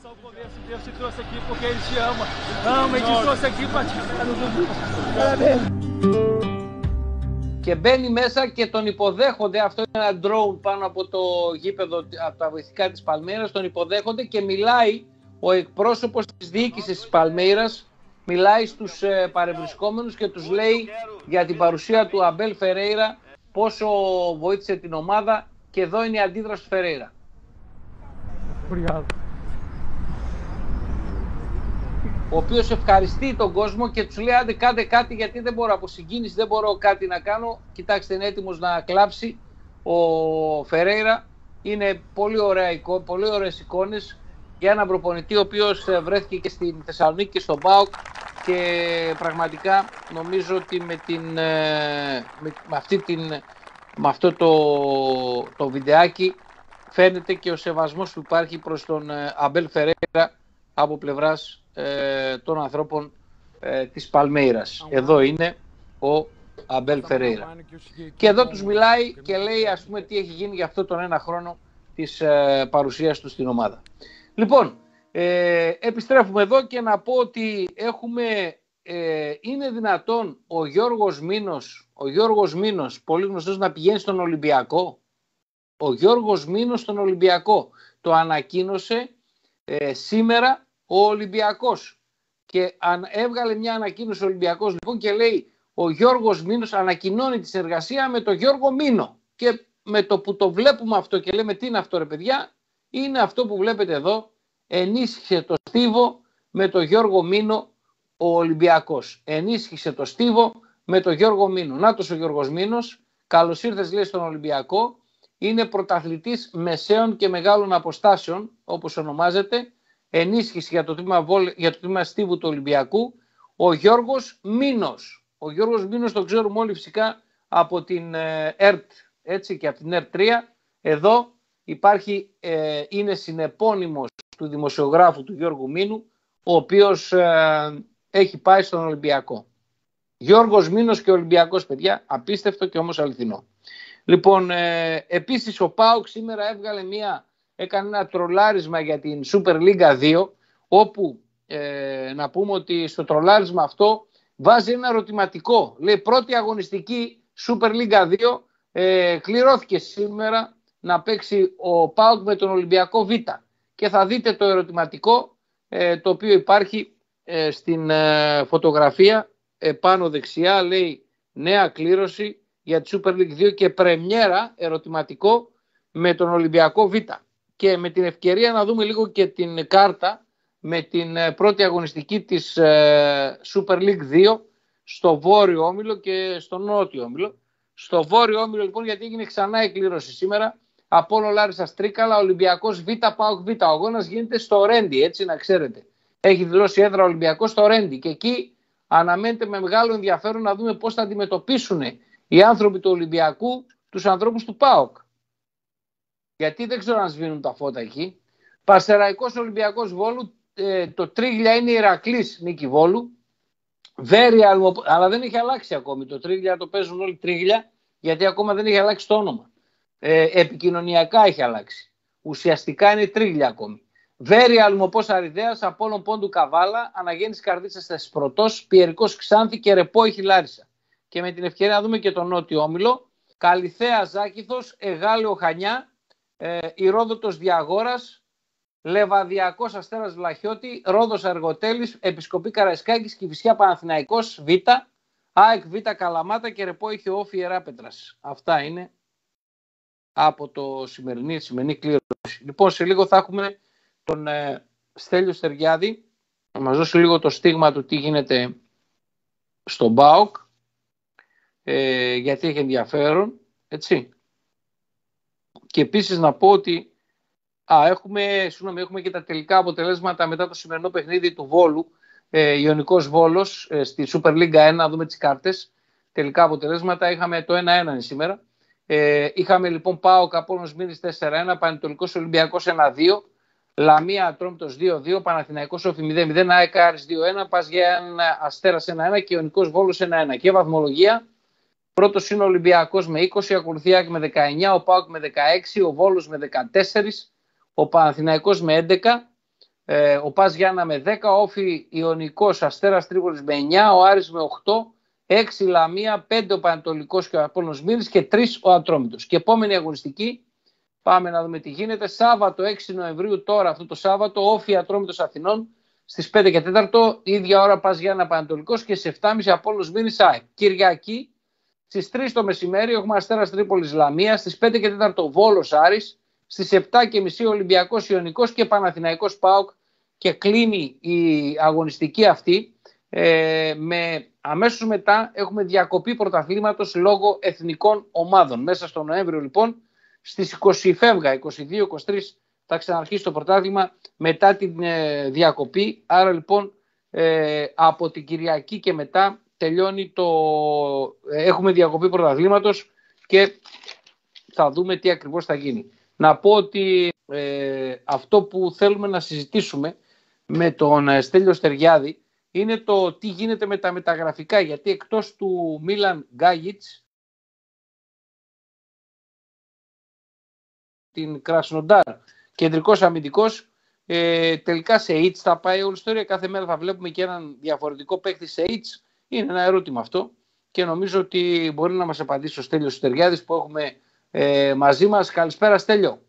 Και μπαίνει μέσα και τον υποδέχονται, αυτό είναι ένα drone πάνω από το γήπεδο, από τα βοηθητικά της Παλμέιρας, τον υποδέχονται και μιλάει ο εκπρόσωπος της διοίκησης της Παλμέιρας, μιλάει στους ε, παρευρισκόμενους και τους λέει για την παρουσία του Αμπέλ Φερέιρα, πόσο βοήθησε την ομάδα, και εδώ είναι η αντίδραση του Φερέιρα. Ο οποίος ευχαριστεί τον κόσμο και τους λέει άντε κάντε κάτι, γιατί δεν μπορώ από συγκίνηση, δεν μπορώ κάτι να κάνω. Κοιτάξτε, είναι έτοιμος να κλάψει ο Φερέιρα. Είναι πολύ, ωραία, πολύ ωραίες εικόνες για έναν προπονητή ο οποίος βρέθηκε και στην Θεσσαλονίκη και στον ΠΑΟΚ και πραγματικά νομίζω ότι με, την, με, με, αυτή την, με αυτό το, το βιντεάκι φαίνεται και ο σεβασμός που υπάρχει προς τον Αμπέλ Φερέιρα από πλευράς ε, των ανθρώπων ε, της Παλμέιρας. Εδώ είναι ο Αμπέλ Φερέιρα. Και εδώ τους μιλάει και λέει, ας πούμε, τι έχει γίνει για αυτό τον ένα χρόνο της ε, παρουσίας του στην ομάδα. Λοιπόν, ε, επιστρέφουμε εδώ και να πω ότι έχουμε, ε, είναι δυνατόν ο Γιώργος Μήνος, ο Γιώργος Μήνος, πολύ γνωστός, να πηγαίνει στον Ολυμπιακό. Ο Γιώργος Μήνος στον Ολυμπιακό. Το ανακοίνωσε ε, σήμερα ο Ολυμπιακός. Και αν, έβγαλε μια ανακοίνωση ο Ολυμπιακός λοιπόν και λέει ο Γιώργος Μήνος ανακοινώνει τη συνεργασία με τον Γιώργο Μήνο. Και με το που το βλέπουμε αυτό και λέμε τι είναι αυτό ρε παιδιά, είναι αυτό που βλέπετε εδώ, ενίσχυσε το στίβο με τον Γιώργο Μήνο ο Ολυμπιακός. Ενίσχυσε το στίβο με τον Γιώργο Μήνο. Νάτος ο Γιώργος Μήνος, καλώς ήρθες λέει στον Ολυμπιακό, είναι πρωταθλητής μεσαίων και μεγάλων αποστάσεων, όπως ονομάζεται, ενίσχυση για το τμήμα, για το τμήμα στίβου του Ολυμπιακού, ο Γιώργος Μήνος. Ο Γιώργος Μήνος το ξέρουμε όλοι φυσικά από την ΕΡΤ, έτσι, και από την ΕΡΤ τρία. Εδώ υπάρχει, ε, είναι συνεπώνυμος του δημοσιογράφου του Γιώργου Μήνου, ο οποίος ε, έχει πάει στον Ολυμπιακό. Γιώργος Μήνος και Ολυμπιακός, παιδιά, απίστευτο και όμως αληθινό. Λοιπόν, ε, επίσης ο ΠΑΟΚ σήμερα έβγαλε μια, έκανε ένα τρολάρισμα για την Super League δύο, όπου ε, να πούμε ότι στο τρολάρισμα αυτό βάζει ένα ερωτηματικό. Λέει πρώτη αγωνιστική Super League δύο, ε, κληρώθηκε σήμερα να παίξει ο ΠΑΟΚ με τον Ολυμπιακό Β. Και θα δείτε το ερωτηματικό ε, το οποίο υπάρχει ε, στην ε, φωτογραφία ε, πάνω δεξιά, λέει νέα κλήρωση για τη Super League δύο και πρεμιέρα ερωτηματικό με τον Ολυμπιακό Β. Και με την ευκαιρία να δούμε λίγο και την κάρτα με την πρώτη αγωνιστική της ε, Super League δύο στο βόρειο όμιλο και στο νότιο όμιλο. Στο βόρειο όμιλο λοιπόν, γιατί έγινε ξανά η κλήρωση σήμερα, Απόλλων Λάρισσας Τρίκαλα, Ολυμπιακός Β, ΠΑΟΚ Β. Ο αγώνας γίνεται στο Ρέντι, έτσι να ξέρετε. Έχει δηλώσει έδρα Ολυμπιακός στο Ρέντι και εκεί αναμένεται με μεγάλο ενδιαφέρον να δούμε πώς θα αντιμετωπίσουν οι άνθρωποι του Ολυμπιακού τους ανθρώπους του ΠΑΟΚ. Γιατί δεν ξέρω αν σβήνουν τα φώτα εκεί. Πασεραϊκός Ολυμπιακός Βόλου, ε, το Τρίγλια είναι Ηρακλής νίκη Βόλου. Βέρεια, αλλά δεν έχει αλλάξει ακόμη. Το Τρίγλια το παίζουν όλοι Τρίγλια, γιατί ακόμα δεν έχει αλλάξει το όνομα. Ε, επικοινωνιακά έχει αλλάξει. Ουσιαστικά είναι Τρίγλια ακόμη. Βέρεια, Αλμοπός Αριδέας, Απόλλων Πόντου Καβάλα, Αναγέννης Καρδίτσας Θεσπρωτός, Πιερικός Ξάνθη και Ρεπό έχει Λάρισα. Και με την ευκαιρία να δούμε και τον νότιο όμιλο. Καλιθέα Ζάκηθος, Εγάλεο Χανιά, ε, Ηρόδοτος Διαγόρας, Λεβαδιακός Αστέρας Βλαχιώτη, Ρόδος Αργοτέλης, Επισκοπή Καραϊσκάκης, Κηφισιά Παναθηναϊκός Β, ΑΕΚ Β Καλαμάτα και Ρεπό είχε Όφη Ιεράπετρας. Αυτά είναι από το σημερινή, σημερινή κλήρωση. Λοιπόν, σε λίγο θα έχουμε τον ε, Στέλιο Στεριάδη να μας δώσει λίγο το στίγμα του τι γίνεται στον ΠΑΟΚ, ε, γιατί έχει ενδιαφέρον, έτσι. Και επίσης να πω ότι α, έχουμε, συγνώμη, έχουμε και τα τελικά αποτελέσματα μετά το σημερινό παιχνίδι του Βόλου, ε, Ιωνικός Βόλος, ε, στη Super League ένα, να δούμε τις κάρτες. Τελικά αποτελέσματα, είχαμε το ένα ένα σήμερα. Ε, είχαμε λοιπόν ΠΑΟΚ Απόλλωνας Μύρης τέσσερα ένα, Πανετολικός Ολυμπιακός ένα δύο, Λαμία Ατρόμητος δύο δύο, Παναθηναϊκός Όφη μηδέν μηδέν, ΑΕΚ Άρης δύο ένα, Πας Γιάννενα Αστέρας ένα ένα και Ιωνικός Βόλος ένα ένα. Και βαθμολογία, πρώτος είναι ο Ολυμπιακός με είκοσι, ακολουθεί ΑΕΚ με δεκαεννιά, ο ΠΑΟΚ με δεκαέξι, ο Βόλος με δεκατέσσερα, ο Παναθηναϊκός με έντεκα, ε, ο Πας Γιάννενα με δέκα, ο Όφη Ιωνικός Αστέρας Τρίπολης με εννιά, ο Άρης με οκτώ, έξι Λαμία, πέντε ο Πανετολικός και ο Απόλλωνας Μύρης και τρία ο Ατρόμητος. Και επόμενη αγωνιστική, πάμε να δούμε τι γίνεται. Σάββατο έξι Νοεμβρίου, τώρα αυτό το Σάββατο, Όφη Ατρόμητος Αθηνών στις πέντε και τέσσερα, ίδια ώρα Πας Γιάννενα Πανετολικός και στις επτά και μισή Απόλλωνας Μύρης ΑΕΚ. Κυριακή στις τρεις το μεσημέρι έχουμε Αστέρας Τρίπολης Λαμία, στις πέντε και τέσσερα Βόλος Άρης, στις επτά και μισή Ολυμπιακός Ιωνικός και Παναθηναϊκός ΠΑΟΚ και κλείνει η αγωνιστική αυτή. Ε, με, αμέσως μετά έχουμε διακοπή πρωταθλήματος λόγω εθνικών ομάδων. Μέσα στο Νοέμβριο λοιπόν στις είκοσι Φεύγα, είκοσι δύο είκοσι τρία θα ξαναρχίσει το πρωτάθλημα μετά την ε, διακοπή. Άρα λοιπόν ε, από την Κυριακή και μετά τελειώνει το... έχουμε διακοπή πρωταθλήματος και θα δούμε τι ακριβώς θα γίνει. Να πω ότι ε, αυτό που θέλουμε να συζητήσουμε με τον Στέλιο Στεριάδη είναι το τι γίνεται με τα μεταγραφικά, γιατί εκτός του Μίλαν Γκάγιτς, την Κρασνοντάρ, κεντρικός αμυντικός, ε, τελικά σε Ιτς θα πάει όλη η ιστορία. Κάθε μέρα θα βλέπουμε και έναν διαφορετικό παίκτη σε Ιτς. Είναι ένα ερώτημα αυτό και νομίζω ότι μπορεί να μας απαντήσει ο Στέλιος Στεριάδης που έχουμε ε, μαζί μας. Καλησπέρα Στέλιο.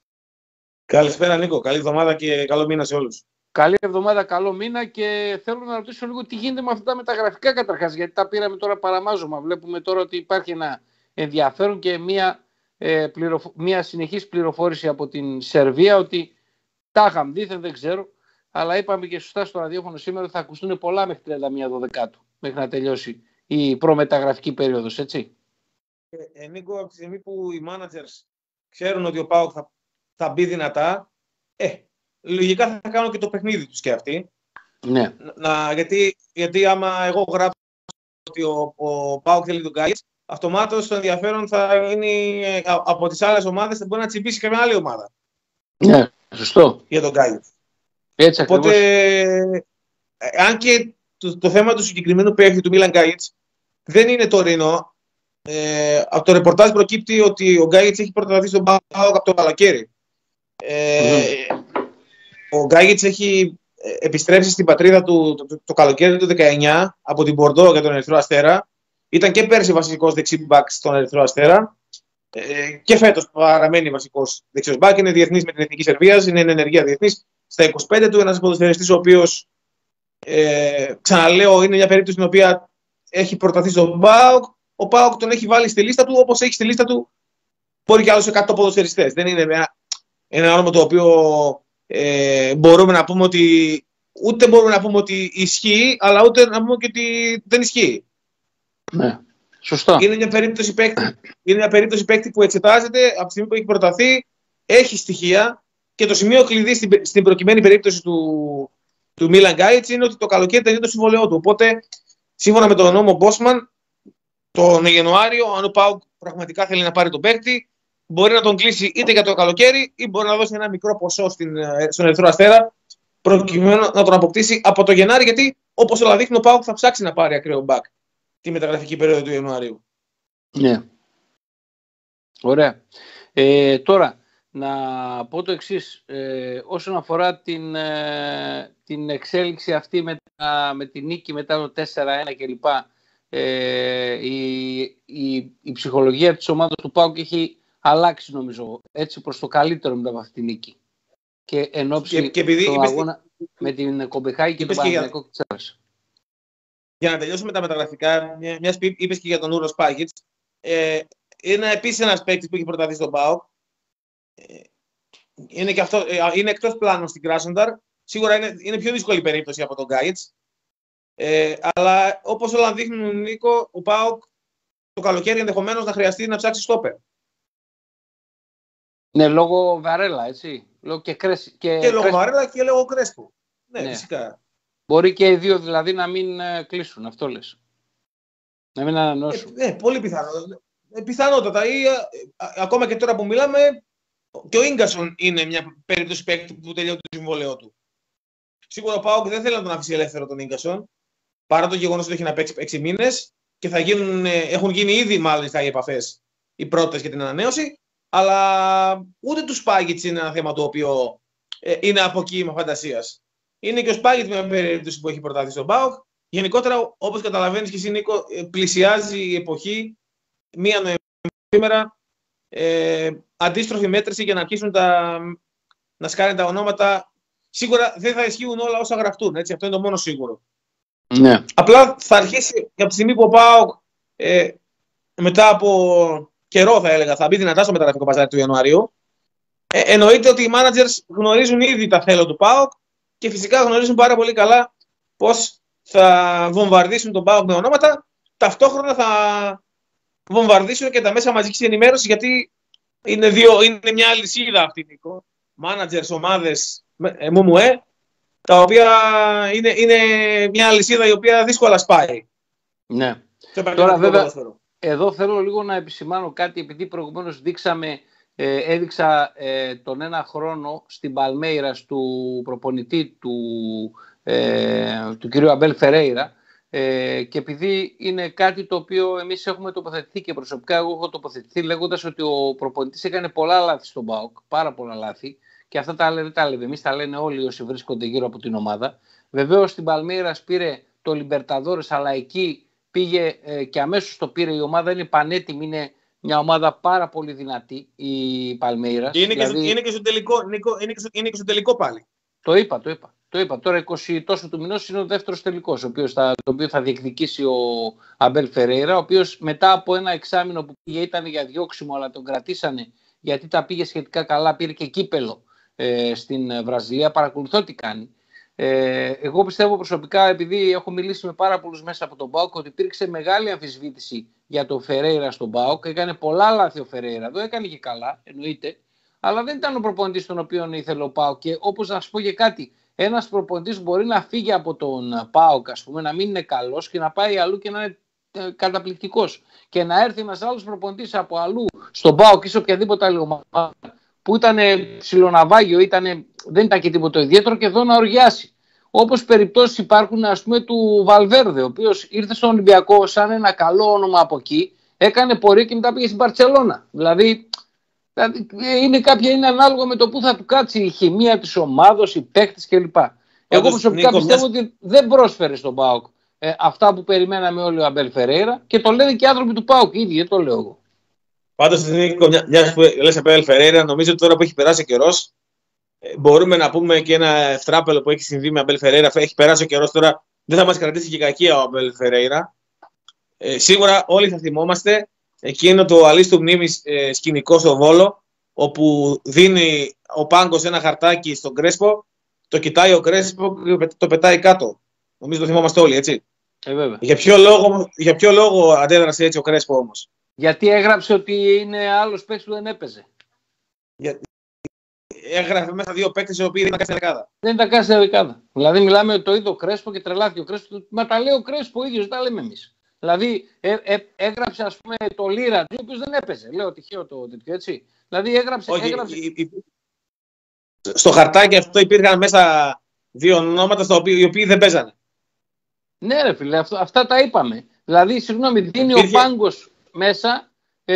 Καλησπέρα Νίκο, καλή εβδομάδα και καλό μήνα σε όλους. Καλή εβδομάδα, καλό μήνα και θέλω να ρωτήσω λίγο τι γίνεται με αυτά τα μεταγραφικά καταρχάς, γιατί τα πήραμε τώρα παραμάζωμα. Βλέπουμε τώρα ότι υπάρχει ένα ενδιαφέρον και μια, ε, πληροφο... μια συνεχής πληροφόρηση από την Σερβία ότι τα είχαμε δίθεν, δεν ξέρω, αλλά είπαμε και σωστά στο ραδιόφωνο σήμερα ότι θα ακουστούν πολλά μέχρι τριάντα μία Δωδεκάτου, μέχρι να τελειώσει η προμεταγραφική περίοδος, έτσι. Ε, ε, Νίκο, από τη στιγμή που οι managers ξέρουν ότι ο ΠΑΟΚ θα, θα μπει δυνατά, ε, λογικά θα κάνουν και το παιχνίδι τους και αυτοί. Ναι. Να, γιατί, γιατί άμα εγώ γράψω ότι ο, ο ΠΑΟΚ θέλει τον Γκάιτς, αυτομάτως το ενδιαφέρον θα είναι από τις άλλες ομάδες, θα μπορεί να τσιμπήσει και μια άλλη ομάδα. Ναι, σωστό. Για τον Γκάιτς. Έτσι Οπότε, ακριβώς. Αν και το, το θέμα του συγκεκριμένου παίκτη του Μίλαν Γκάιτς δεν είναι τωρινό, ε, από το ρεπορτάζ προκύπτει ότι ο Γκάιτς έχει προταθεί στον ΠΑΟΚ από το καλοκαίρι. Ε, mm. Ο Γκάιτς έχει επιστρέψει στην πατρίδα του το, το, το καλοκαίρι του δεκαεννιά από την Μπορντό για τον Ερυθρό Αστέρα. Ήταν και πέρσι βασικός δεξί-μπακ στον Ερυθρό Αστέρα. Ε, και φέτος παραμένει βασικός δεξιός μπακ. Είναι διεθνής με την Εθνική Σερβίας, είναι ενεργεία διεθνής. Στα είκοσι πέντε του, ένας ποδοσφαιριστής ο οποίος, ε, ξαναλέω, είναι μια περίπτωση στην οποία έχει προταθεί στον ΠΑΟΚ. Ο ΠΑΟΚ τον έχει βάλει στη λίστα του, όπως έχει στη λίστα του μπορεί και άλλους εκατό ποδοσφαιριστές. Δεν είναι μια, ένα όνομα το οποίο ε, μπορούμε να πούμε ότι ούτε μπορούμε να πούμε ότι ισχύει, αλλά ούτε να πούμε και ότι δεν ισχύει. Ναι, σωστό. Είναι μια περίπτωση παίκτη, είναι μια περίπτωση παίκτη που εξετάζεται από τη στιγμή που έχει προταθεί, έχει στοιχεία και το σημείο κλειδί στην, στην προκειμένη περίπτωση του, του Μίλαν Γκάιτς είναι ότι το καλοκαίρι τελειώνει το συμβολαιό του. Οπότε, σύμφωνα με τον νόμο Μπόσμαν, τον Ιανουάριο, αν ο ΠΑΟΚ πραγματικά θέλει να πάρει τον παίκτη, μπορεί να τον κλείσει είτε για το καλοκαίρι ή μπορεί να δώσει ένα μικρό ποσό στην, στον Ερυθρό Αστέρα προκειμένου να τον αποκτήσει από το Γενάρη. Γιατί, όπως όλα δείχνουν, ο ΠΑΟΚ θα ψάξει να πάρει ακραίο μπακ τη μεταγραφική περίοδο του Ιανουαρίου. Ναι. Ωραία. Ε, τώρα, να πω το εξής. Ε, όσον αφορά την, ε, την εξέλιξη αυτή με, τα, με τη νίκη μετά το τέσσερα ένα κλπ. Ε, η, η, η ψυχολογία της ομάδας του ΠΑΟΚ έχει αλλάξει, νομίζω, έτσι προς το καλύτερο μετά από αυτή τη νίκη. Και εν ώψη του αγώνα στη... με την Κομπεχάγη και τον Παναθηναϊκό και Τσέρας. Για να τελειώσουμε τα μεταγραφικά, μιας που είπες και για τον Ούρο Σπάγιτς, ε, είναι επίσης ένας παίκτης που έχει προταθεί στον ΠΑΟΚ. Ε, είναι, και αυτό, ε, είναι εκτός πλάνου στην Κράσνονταρ. Σίγουρα είναι, είναι πιο δύσκολη περίπτωση από τον Γκάιτς. Ε, αλλά όπως όλα δείχνουν, Νίκο, ο ΠΑΟΚ το καλοκαίρι ενδεχομένως να χρειαστεί να ψάξει στόπερ. Ναι, λόγω Βαρέλα, έτσι. Λόγω και κρέσ, και, και λόγω Βαρέλα και λόγω Κρέσπο. Ναι, ναι, φυσικά. Μπορεί και οι δύο δηλαδή να μην ε, κλείσουν, αυτό λες. Να μην ανανεώσουν. Ναι, ε, ε, πολύ πιθανό. Ε, πιθανότατα. Ή, ε, α, ακόμα και τώρα που μιλάμε, και ο Ίγκασον είναι μια περίπτωση παίκτη που τελειώνει το συμβόλαιό του. Σίγουρα ο ΠΑΟΚ δεν θέλει να τον αφήσει ελεύθερο τον Ίγκασον, παρά το γεγονός ότι έχει να παίξει έξι μήνες και θα γίνουν, έχουν γίνει ήδη μάλιστα οι επαφές οι πρώτες για την ανανέωση. Αλλά ούτε του Σπάγιτς είναι ένα θέμα το οποίο ε, είναι από κύμα φαντασίας. Είναι και ο Σπάγιτς μια περίπτωση που έχει προταθεί στον ΠΑΟΚ. Γενικότερα, όπως καταλαβαίνεις και εσύ, Νίκο, πλησιάζει η εποχή μία Νοεμβρίου σήμερα, ε, αντίστροφη μέτρηση για να αρχίσουν τα, να σκάνε τα ονόματα. Σίγουρα δεν θα ισχύουν όλα όσα γραφτούν, έτσι, αυτό είναι το μόνο σίγουρο. Ναι. Απλά θα αρχίσει από τη στιγμή που ο ΠΑΟΚ ε, μετά από καιρό, θα έλεγα, θα μπει δυνατά στο μεταγραφικό παζάρι του Ιανουαρίου. Ε, εννοείται ότι οι managers γνωρίζουν ήδη τα θέλω του ΠΑΟΚ και φυσικά γνωρίζουν πάρα πολύ καλά πώς θα βομβαρδίσουν τον ΠΑΟΚ με ονόματα. Ταυτόχρονα θα βομβαρδίσουν και τα μέσα μαζικής ενημέρωσης, γιατί είναι, δύο, είναι μια αλυσίδα αυτή, Νίκο. managers, ομάδες, μουμουέ, τα οποία είναι, είναι μια αλυσίδα η οποία δύσκολα σπάει. Ναι. Τώρα βέβαια, εδώ θέλω λίγο να επισημάνω κάτι, επειδή προηγουμένως δείξαμε, ε, έδειξα ε, τον ένα χρόνο στην Παλμέιρας του προπονητή του, ε, του κυρίου Αμπέλ Φερέιρα, ε, και επειδή είναι κάτι το οποίο εμείς έχουμε τοποθετηθεί και προσωπικά εγώ έχω τοποθετηθεί λέγοντας ότι ο προπονητής έκανε πολλά λάθη στον ΠΑΟΚ, πάρα πολλά λάθη, και αυτά τα λέμε, τα λέμε εμείς, τα λένε όλοι όσοι βρίσκονται γύρω από την ομάδα. Βεβαίως στην Παλμέιρας πήρε το Λιμπερταδόρες, αλλά εκεί πήγε ε, και αμέσως το πήρε. Η ομάδα είναι πανέτοιμη, είναι μια ομάδα πάρα πολύ δυνατή η Παλμέιρας. Είναι, δηλαδή, είναι, και στο τελικό, Νίκο, είναι, και στο, είναι και στο τελικό πάλι. Το είπα, το είπα. Το είπα. Τώρα είκοσι τόσο του μηνός είναι ο δεύτερος τελικός, ο οποίος θα, το οποίο θα διεκδικήσει ο Αμπέλ Φερέιρα, ο οποίος μετά από ένα εξάμηνο που πήγε ήταν για διώξιμο, αλλά τον κρατήσανε γιατί τα πήγε σχετικά καλά, πήρε και κύπελο ε, στην Βραζιλία. Παρακολουθώ τι κάνει. Ε, εγώ πιστεύω προσωπικά, επειδή έχω μιλήσει με πάρα πολλούς μέσα από τον ΠΑΟΚ, ότι υπήρξε μεγάλη αμφισβήτηση για τον Φερέιρα στον ΠΑΟΚ. Έκανε πολλά λάθη ο Φερέιρα, εδώ έκανε και καλά, εννοείται, αλλά δεν ήταν ο προπονητής τον οποίο ήθελε ο ΠΑΟΚ. Και όπως να σου πω και κάτι, ένας προπονητής μπορεί να φύγει από τον ΠΑΟΚ, ας πούμε, να μην είναι καλός και να πάει αλλού και να είναι καταπληκτικός. Και να έρθει ένας άλλος προπονητής από αλλού στον ΠΑΟΚ ή σε οποιαδήποτε άλλη ομάδα, που ήταν ψιλοναβάγιο, ήτανε, δεν ήταν και τίποτα ιδιαίτερο, και εδώ να οργιάσει. Όπως περιπτώσεις υπάρχουν, ας πούμε, του Βαλβέρδε, ο οποίος ήρθε στον Ολυμπιακό σαν ένα καλό όνομα από εκεί, έκανε πορεία και μετά πήγε στην Μπαρτσελώνα. Δηλαδή, δηλαδή είναι κάποια, είναι ανάλογα με το που θα του κάτσει η χημεία της ομάδος, οι παίκτες κλπ. Εγώ προσωπικά Νίκο, πιστεύω μιας... ότι δεν πρόσφερε στον ΠΑΟΚ ε, αυτά που περιμέναμε όλοι ο Αμπέλ Φερέιρα, και το λένε και οι άνθρωποι του ΠΑΟΚ ήδη, δεν το λέω εγώ. Πάντως, Νίκο, μια που λες Αμπέλ Φερέιρα, νομίζω ότι τώρα που έχει περάσει ο καιρός, μπορούμε να πούμε και ένα ευτράπελο που έχει συμβεί με Αμπέλ Φερέιρα. Έχει περάσει ο καιρός τώρα, δεν θα μας κρατήσει και κακία ο Αμπέλ Φερέιρα. Ε, σίγουρα όλοι θα θυμόμαστε εκείνο το αλίστου μνήμης ε, σκηνικό στο Βόλο, όπου δίνει ο Πάγκος ένα χαρτάκι στον Κρέσπο, το κοιτάει ο Κρέσπο και το πετάει κάτω. Νομίζω το θυμόμαστε όλοι, έτσι. Ε, βέβαια. Για ποιο λόγο, για ποιο λόγο αντέδρασε έτσι ο Κρέσπο όμως? Γιατί έγραψε ότι είναι άλλος παίκτης που δεν έπαιζε. Για... Έγραφε μέσα δύο παίκτες οι οποίοι δεν ήταν καν στην δεκάδα. Δεν ήταν καν στην δεκάδα. Δηλαδή, μιλάμε ότι το είδε ο Κρέσπο και τρελάθηκε ο Κρέσπο. Μα τα λέει ο Κρέσπο ο ίδιος, τα λέμε εμείς. Δηλαδή, ε, ε, έγραψε, ας πούμε, το Λίρα, ο οποίος δεν έπαιζε. Λέω τυχαίο το τέτοιο, έτσι. Δηλαδή, έγραψε. Όχι, έγραψε... η, η... Στο χαρτάκι αυτό υπήρχαν μέσα δύο ονόματα στα οποία, οι οποίοι δεν παίζανε. Ναι, ρε φίλε, αυτό, αυτά τα είπαμε. Δηλαδή, συγγνώμη, δίνει Υπήρχε... ο Πάγκος μέσα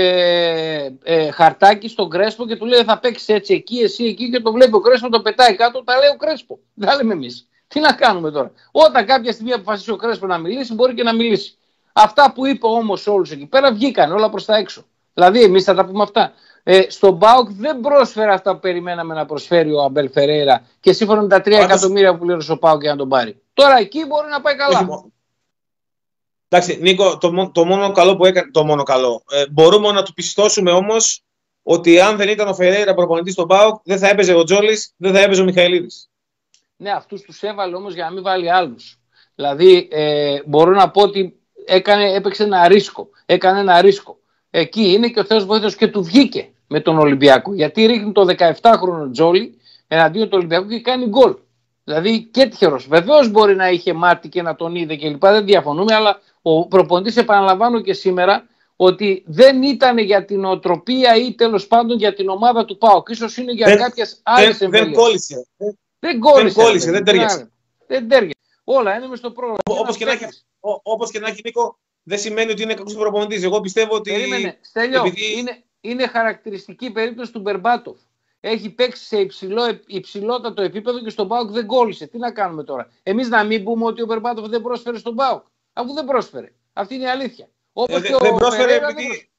ε, ε, χαρτάκι στον Κρέσπο και του λέει θα παίξει έτσι εκεί, εσύ εκεί, και το βλέπει ο Κρέσπο, το πετάει κάτω, τα λέει ο Κρέσπο. Δεν λέμε εμείς. Τι να κάνουμε τώρα? Όταν κάποια στιγμή αποφασίσει ο Κρέσπο να μιλήσει, μπορεί και να μιλήσει. Αυτά που είπε όμως όλους εκεί πέρα βγήκαν όλα προς τα έξω. Δηλαδή, εμείς θα τα πούμε αυτά. Ε, στον ΠΑΟΚ δεν πρόσφερε αυτά που περιμέναμε να προσφέρει ο Αμπέλ Φερέιρα, και σύμφωνα με τα τρία Πάντως... εκατομμύρια που πλήρωσε ο ΠΑΟΚ για να τον πάρει. Τώρα εκεί μπορεί να πάει καλά. Όχι, εντάξει, Νίκο, το, το μόνο καλό που έκανε, το μόνο καλό. Ε, μπορούμε να του πιστώσουμε όμως ότι αν δεν ήταν ο Φερέιρα προπονητής στον ΠΑΟΚ, δεν θα έπαιζε ο Τζόλης, δεν θα έπαιζε ο Μιχαηλίδης. Ναι, αυτούς τους έβαλε όμως για να μην βάλει άλλους. Δηλαδή, ε, μπορώ να πω ότι έκανε, έπαιξε ένα ρίσκο. Έκανε ένα ρίσκο. Εκεί είναι και ο Θεός βοήθος, και του βγήκε με τον Ολυμπιακό. Γιατί ρίχνει το δεκαεπτάχρονο Τζόλι εναντίον του Ολυμπιακού και κάνει γκολ. Δηλαδή και τυχερός. Βεβαίως μπορεί να είχε μάτι και να τον είδε κλπ. Δεν διαφωνούμε, αλλά ο προπονητής, επαναλαμβάνω και σήμερα, ότι δεν ήταν για την οτροπία ή τέλος πάντων για την ομάδα του ΠΑΟΚ. Ίσως είναι για κάποιες άλλες εμβέλειες. Δεν κόλλησε. Δεν κόλλησε. Δεν, κόλλησε, δεν τέριασε. Δεν τέριασε. Όλα είναι μες στο πρόγραμμα. Όπως και, και να έχει, Νίκο, δεν σημαίνει ότι είναι κακός προπονητής. Εγώ πιστεύω ότι. Περίμενε, Στέλιο, επειδή... είναι, είναι χαρακτηριστική περίπτωση του Μπερμπάτοφ. Έχει παίξει σε υψηλό, υψηλότατο επίπεδο και στον ΠΑΟΚ δεν κόλλησε. Τι να κάνουμε τώρα? Εμείς να μην πούμε ότι ο Μπερμπάτοφ δεν πρόσφερε στον ΠΑΟΚ, αφού δεν πρόσφερε. Αυτή είναι η αλήθεια. Όπως ε, και δεν, ο πρόσφερε επειδή... δεν, πρόσφερε.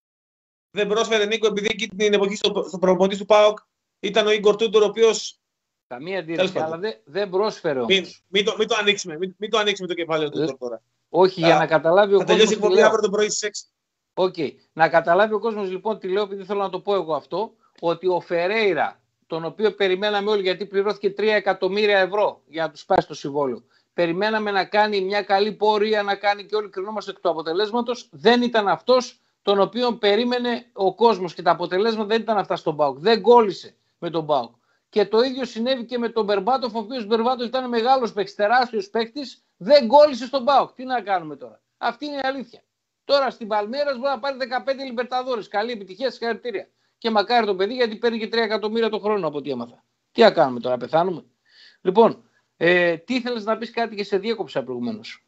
δεν πρόσφερε, Νίκο, επειδή εκεί την εποχή στο, στο προπονητής του ΠΑΟΚ ήταν ο Ίγκορ Τούντορ, ο οποίος. Καμία αντίρρηση, αλλά δεν, δεν πρόσφερε όμως. Μην, μην, το, μην το ανοίξουμε, μην, μην το ανοίξουμε το κεφάλαιο του Τούντορ τώρα. Όχι, για να καταλάβει ο κόσμος. Θα τελειώσει η εκπομπή αύριο το πρωί στις έξι. Οκ. Okay. Να καταλάβει ο κόσμος λοιπόν τι λέω, επειδή θέλω να το πω εγώ αυτό, ότι ο Φερέιρα, τον οποίο περιμέναμε όλοι, γιατί πληρώθηκε τρία εκατομμύρια ευρώ για να του πάει στο συμβόλαιο, περιμέναμε να κάνει μια καλή πορεία, να κάνει, και όλοι κρινόμαστε εκ του αποτελέσματος, δεν ήταν αυτός τον οποίο περίμενε ο κόσμος, και τα αποτελέσματα δεν ήταν αυτά στον ΠΑΟΚ. Δεν κόλλησε με τον ΠΑΟΚ. Και το ίδιο συνέβη και με τον Μπερμπάτοφ, ο οποίος Μπερμπάτοφ ήταν μεγάλος παίκτης, τεράστιος παίκτης, δεν γκόλησε στον ΠΑΟΚ. Τι να κάνουμε τώρα. Αυτή είναι η αλήθεια. Τώρα στην Παλμέρας μπορεί να πάρει δεκαπέντε Λιμπερταδόρες. Καλή επιτυχία, συγχαρητήρια. Και μακάρι το παιδί, γιατί παίρνει και τρία εκατομμύρια το χρόνο από ό,τι έμαθα. Τι να κάνουμε τώρα, πεθάνουμε. Λοιπόν, ε, τι ήθελες να πεις, κάτι και σε διέκοψα προηγουμένως.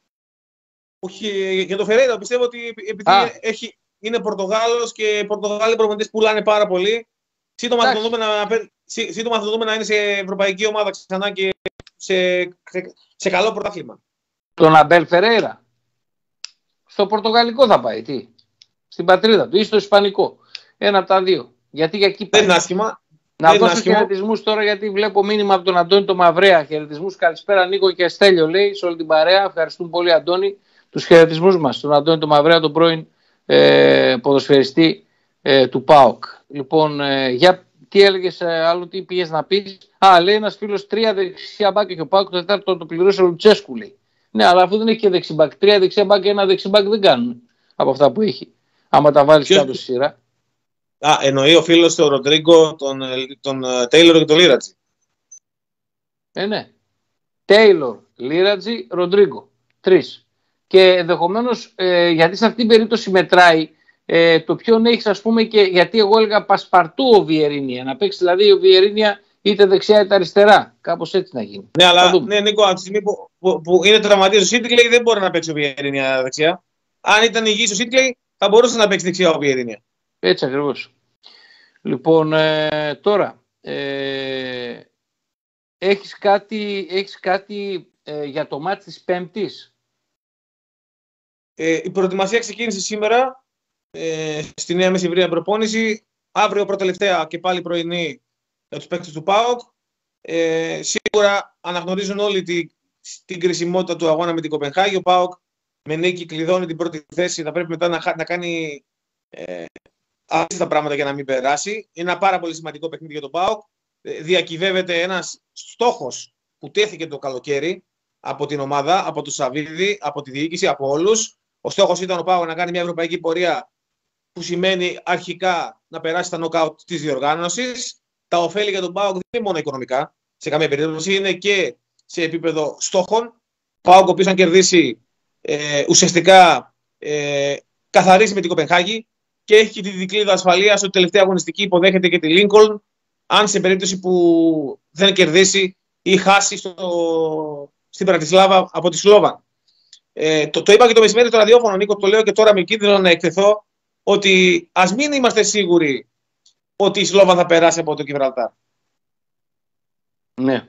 Όχι, για το Φερέιρα πιστεύω ότι επειδή έχει, είναι Πορτογάλος και οι Πορτογάλοι προπονητές πουλάνε πάρα πολύ. Σύντομα θα, το να, σύντομα θα το δούμε να είναι σε ευρωπαϊκή ομάδα ξανά και σε, σε, σε καλό πρωτάθλημα. Τον Αμπέλ Φερέιρα. Στο πορτογαλικό θα πάει, τι. Στην πατρίδα του ή στο ισπανικό. Ένα από τα δύο. Γιατί για εκεί πάει. Δεν είναι άσχημα. Να δεν δώσω χαιρετισμούς τώρα, γιατί βλέπω μήνυμα από τον Αντώνη το Μαυρέα. Χαιρετισμούς, καλησπέρα Νίκο και Στέλιο, λέει, σε όλη την παρέα. Ευχαριστούμε πολύ, Αντώνη, τους χαιρετισμούς μας. Τον Αντώνη το Μαυρέα, τον πρώην ε, ποδοσφαιριστή ε, του ΠΑΟΚ. Λοιπόν, ε, για τι έλεγες ε, άλλο, τι πήγες να πεις. Α, λέει ένας φίλος, τρία δεξιά μπάκ και ο ΠΑΟΚ το τετάρτο το, το πληρώσει ο Λουτσέσκου, λέει. Ναι, αλλά αφού δεν έχει και δεξιμπάκ, τρία δεξιά μπάκ και ένα δεξιμπάκ δεν κάνουν από αυτά που έχει. Άμα τα βάλεις κάτω στη σειρά. Α, εννοεί ο φίλος του Ροντρίγκο, τον, τον Τέιλορ και τον Λίρατζι. Ε, ναι. Τέιλορ, Λίρατζι, Ροντρίγκο. Τρεις. Και ενδεχομένως, ε, γιατί σε αυτήν την περίπτωση μετράει ε, το ποιον έχεις, ας πούμε, και γιατί εγώ έλεγα Πασπαρτού ο Βιερίνια. Να παίξει δηλαδή ο Βιερίνια είτε δεξιά είτε αριστερά. Κάπως έτσι να γίνει. Ναι, αλλά ναι, Νίκο, από τη στιγμή που, που, που είναι τραυματίας ο Σίτγκλεϊ δεν μπορεί να παίξει ο Βιερίνια δεξιά. Αν ήταν υγιής ο Σίτγκλεϊ θα μπορούσε να παίξει δεξιά ο Βιερίνια. Έτσι ακριβώς. Λοιπόν, ε, τώρα, ε, έχεις κάτι, έχεις κάτι ε, για το μάτς της Πέμπτης. Ε, η προετοιμασία ξεκίνησε σήμερα ε, στη νέα μεσημβρινή προπόνηση. Αύριο προτελευταία και πάλι πρωινή για τους παίκτες του ΠΑΟΚ. Ε, σίγουρα αναγνωρίζουν όλοι τη, την κρισιμότητα του αγώνα με την Κοπενχάγη. Ο ΠΑΟΚ με νίκη κλειδώνει την πρώτη θέση. Θα πρέπει μετά να, να κάνει ε, αυτά τα πράγματα για να μην περάσει. Είναι ένα πάρα πολύ σημαντικό παιχνίδι για τον ΠΑΟΚ. Ε, διακυβεύεται ένας στόχος που τέθηκε το καλοκαίρι από την ομάδα, από τον Σαββίδη, από τη διοίκηση, από όλους. Ο στόχος ήταν ο ΠΑΟΚ να κάνει μια ευρωπαϊκή πορεία που σημαίνει αρχικά να περάσει τα νοκάουτ της διοργάνωσης. Τα ωφέλη για τον ΠΑΟΚ δεν είναι μόνο οικονομικά, σε καμία περίπτωση, είναι και σε επίπεδο στόχων. Ο ΠΑΟΚ, ο οποίος αν κερδίσει ε, ουσιαστικά ε, καθαρίσει με την Κοπενχάγη και έχει και τη δικλείδα ασφαλείας ότι τελευταία αγωνιστική υποδέχεται και τη Λίνκολν, αν σε περίπτωση που δεν κερδίσει ή χάσει στο, στην Πρατισλάβα από τη Σλόβαν. Ε, το, το είπα και το μεσημέρι στο ραδιόφωνο, Νίκο, το λέω και τώρα με κίνδυνο να εκτεθώ, ότι ας μην είμαστε σίγουροι ότι η Σλόβαν θα περάσει από το Γιβραλτάρ. Ναι.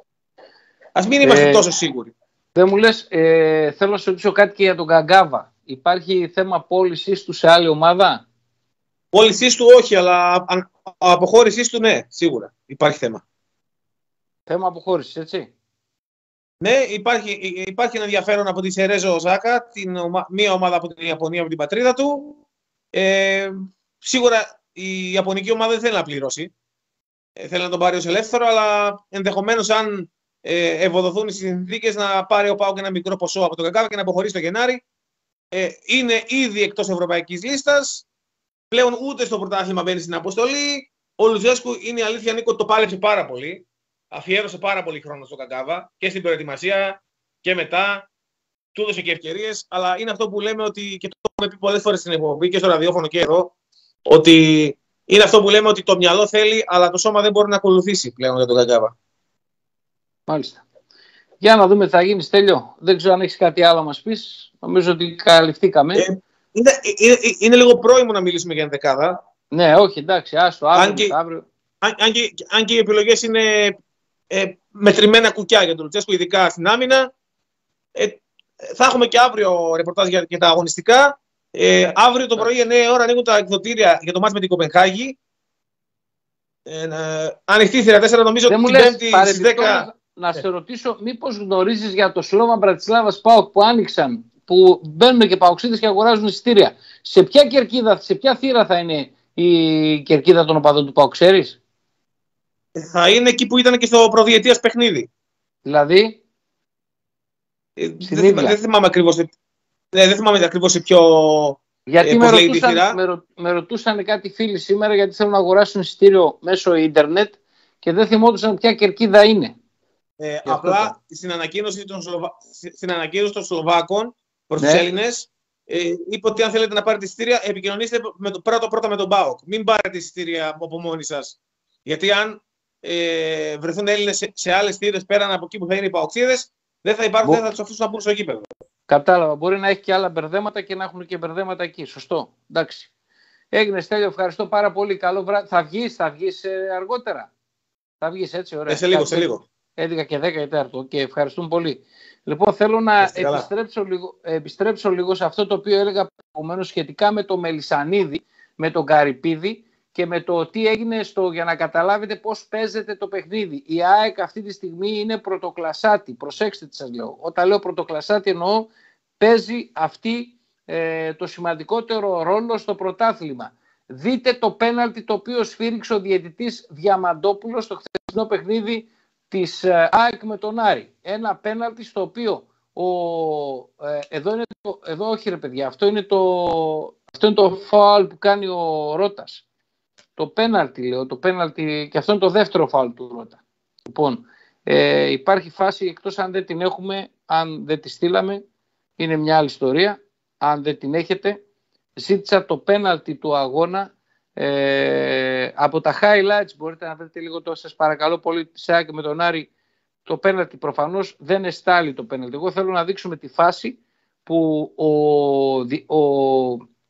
Ας μην είμαστε ε, τόσο σίγουροι. Δεν μου λες, ε, θέλω να σου ρωτήσω κάτι και για τον Γκαγκάβα. Υπάρχει θέμα πώλησής του σε άλλη ομάδα? Πώλησής του όχι, αλλά αποχώρησής του ναι, σίγουρα υπάρχει θέμα. Θέμα αποχώρησης, έτσι. Ναι, υπάρχει, υπάρχει ένα ενδιαφέρον από τη Σερέζο Οσάκα, την ομα, μία ομάδα από την Ιαπωνία, από την πατρίδα του. Ε, σίγουρα η Ιαπωνική ομάδα δεν θέλει να πληρώσει. Ε, θέλει να τον πάρει ως ελεύθερο, αλλά ενδεχομένως αν ε, ευοδοθούν οι συνθήκες να πάρει ο ΠΑΟΚ ένα μικρό ποσό από τον Γκαγκάβα και να αποχωρήσει το Γενάρη. Ε, είναι ήδη εκτός ευρωπαϊκής λίστας. Πλέον ούτε στο πρωτάθλημα μπαίνει στην αποστολή. Ο Λουτσέσκου, είναι η αλήθεια, Νίκο, το πάλεψε πάρα πολύ. Αφιέρωσε πάρα πολύ χρόνο στον Γκαγκάβα και στην προετοιμασία και μετά. Του έδωσε και ευκαιρίες. Αλλά είναι αυτό που λέμε ότι, και το έχουμε πει πολλές φορές στην εκπομπή και στο ραδιόφωνο και εδώ, ότι είναι αυτό που λέμε ότι το μυαλό θέλει, αλλά το σώμα δεν μπορεί να ακολουθήσει πλέον για τον Γκαγκάβα. Μάλιστα. Για να δούμε τι θα γίνει, Στέλιο. Δεν ξέρω αν έχεις κάτι άλλο να μας πεις. Νομίζω ότι καλυφθήκαμε. Ε, είναι, είναι, είναι λίγο πρόημο να μιλήσουμε για ενδεκάδα. Ναι, όχι, εντάξει, άστο, αύριο. Αν και, αύριο. Αν, αν, και, αν και οι επιλογές είναι ε, μετρημένα κουκιά για τον Λουτσέσκου, ειδικά στην άμυνα. Ε, θα έχουμε και αύριο ρεπορτάζ για, για τα αγωνιστικά. Ε, αύριο το πρωί εννιά ώρα ανοίγουν τα εκδοτήρια για το μάτς με την Κοπενχάγη. Ε, ε, ανοιχτή θύρα τέσσερα, νομίζω ότι την Πέμπτη στις δέκα. Να σε ρωτήσω, μήπως γνωρίζεις για το Σλόβαν Μπρατισλάβας ΠΑΟΚ που άνοιξαν, που μπαίνουν και παοξίδες και αγοράζουν εισιτήρια. Σε ποια κερκίδα, σε ποια θύρα θα είναι η κερκίδα των οπαδών του ΠΑΟΚ, ξέρεις? Θα είναι εκεί που ήταν και στο προδιετίας παιχνίδι. Δηλαδή. Ε, δεν, δεν θυμάμαι ακριβώς. Ναι, δεν θυμάμαι ακριβώς σε ποιο. Γιατί ε, με, ρωτούσαν, με, ρω, με ρωτούσαν κάτι φίλοι σήμερα, γιατί θέλουν να αγοράσουν εισιτήριο μέσω ίντερνετ και δεν θυμόντουσαν ποια κερκίδα είναι. Ε, απλά στην ανακοίνωση των, Σλοβα... στην ανακοίνωση των Σλοβάκων προς ναι. τους Έλληνες ε, είπε ότι αν θέλετε να πάρετε εισιτήρια, επικοινωνήστε με το, πρώτα, πρώτα με τον ΠΑΟΚ. Μην πάρετε εισιτήρια από μόνοι σας. Γιατί αν ε, βρεθούν Έλληνες σε, σε άλλες θύρες πέραν από εκεί που θα είναι οι ΠΑΟΚΣίδες, δεν θα υπάρχουν, Μπο... δεν θα τους αφήσουν να μπουν στο γήπεδο. Κατάλαβα. Μπορεί να έχει και άλλα μπερδέματα και να έχουν και μπερδέματα εκεί. Σωστό. Εντάξει. Έγινε, Στέλιο, ευχαριστώ πάρα πολύ. Καλό βράδυ. Θα βγεις, θα βγεις ε, αργότερα. Θα βγεις έτσι, ωραία. Ε, σε λίγο, σε λίγο. έντεκα και δέκα τέταρτο και ευχαριστούμε πολύ. Λοιπόν, θέλω να επιστρέψω λίγο, επιστρέψω λίγο σε αυτό το οποίο έλεγα προηγουμένως σχετικά με το Μελισσανίδη, με τον Καρυπίδη και με το τι έγινε στο, για να καταλάβετε πώς παίζεται το παιχνίδι. Η ΑΕΚ αυτή τη στιγμή είναι πρωτοκλασάτη. Προσέξτε τι σας λέω. Όταν λέω πρωτοκλασάτη εννοώ παίζει αυτή ε, το σημαντικότερο ρόλο στο πρωτάθλημα. Δείτε το πέναλτι το οποίο σφύριξε ο διαιτητής Διαμαντόπουλος στο χθεσινό παιχνίδι της ΑΕΚ με τον Άρη. Ένα πέναλτι στο οποίο ο, ε, εδώ, είναι το, εδώ όχι ρε παιδιά, αυτό είναι το, αυτό είναι το φάουλ που κάνει ο Ρώτας. Το πέναλτι λέω, το πέναλτι, και αυτό είναι το δεύτερο φάουλ του Ρώτα. Λοιπόν, ε, υπάρχει φάση, εκτός αν δεν την έχουμε, αν δεν τη στείλαμε, είναι μια άλλη ιστορία. Αν δεν την έχετε, ζήτησα το πέναλτι του αγώνα. Ε, από τα highlights μπορείτε να βρείτε λίγο το, σας παρακαλώ πολύ, τη ΣΑΚ με τον Άρη. Το πέναλτι προφανώς δεν εστάλει το πέναλτι. Εγώ θέλω να δείξουμε τη φάση που ο, ο,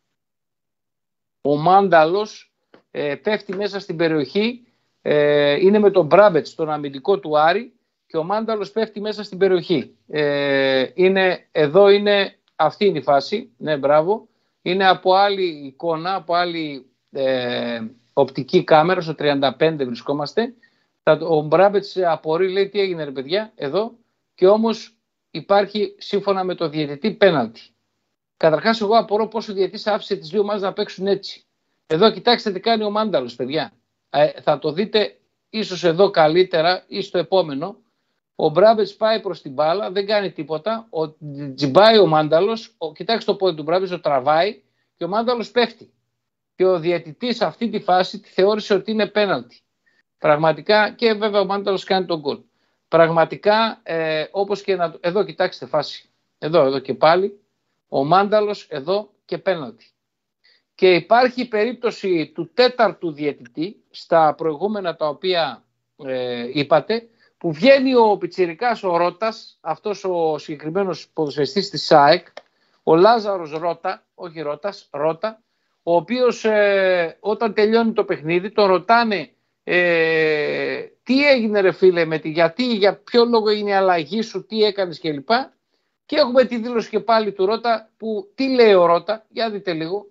ο Μάνταλος ε, πέφτει μέσα στην περιοχή, ε, είναι με τον Μπράμπετς, τον αμυντικό του Άρη, και ο Μάνταλος πέφτει μέσα στην περιοχή. Ε, είναι, εδώ είναι, αυτή είναι η φάση, ναι μπράβο, είναι από άλλη εικόνα, από άλλη Ε, οπτική κάμερα, στο τριάντα πέντε βρισκόμαστε. Ο Μπράμπετς απορεί, λέει τι έγινε ρε παιδιά εδώ, και όμως υπάρχει σύμφωνα με το διαιτητή πέναλτι. Καταρχάς εγώ απορώ πώς ο διαιτητής άφησε τις δύο ομάδες να παίξουν έτσι. Εδώ κοιτάξτε τι κάνει ο Μάνταλος παιδιά. Ε, θα το δείτε ίσως εδώ καλύτερα ή στο επόμενο. Ο Μπράμπετς πάει προς την μπάλα, δεν κάνει τίποτα, ο, τζιμπάει ο Μάνταλος, ο, κοιτάξτε το πόδι του Μπράμπετς, το τραβάει και ο Μάνταλος πέφτει. Και ο διαιτητής σε αυτή τη φάση τη θεώρησε ότι είναι πέναλτι. Πραγματικά, και βέβαια ο Μάνταλος κάνει τον γκολ. Πραγματικά, ε, όπως και να... Εδώ κοιτάξτε φάση. Εδώ, εδώ και πάλι. Ο Μάνταλος εδώ και πέναλτι. Και υπάρχει περίπτωση του τέταρτου διαιτητή, στα προηγούμενα τα οποία ε, είπατε, που βγαίνει ο πιτσιρικάς ο Ρώτας, αυτός ο συγκεκριμένος ποδοσφαιριστής της ΣΑΕΚ, ο Λάζαρος Ρώτα, όχι Ρώτας, Ρώτα, ο οποίος ε, όταν τελειώνει το παιχνίδι τον ρωτάνε ε, τι έγινε ρε φίλε με τη, γιατί, για ποιο λόγο είναι η αλλαγή σου, τι έκανες κλπ. Και έχουμε τη δήλωση και πάλι του Ρώτα που τι λέει ο Ρώτα, για δείτε λίγο.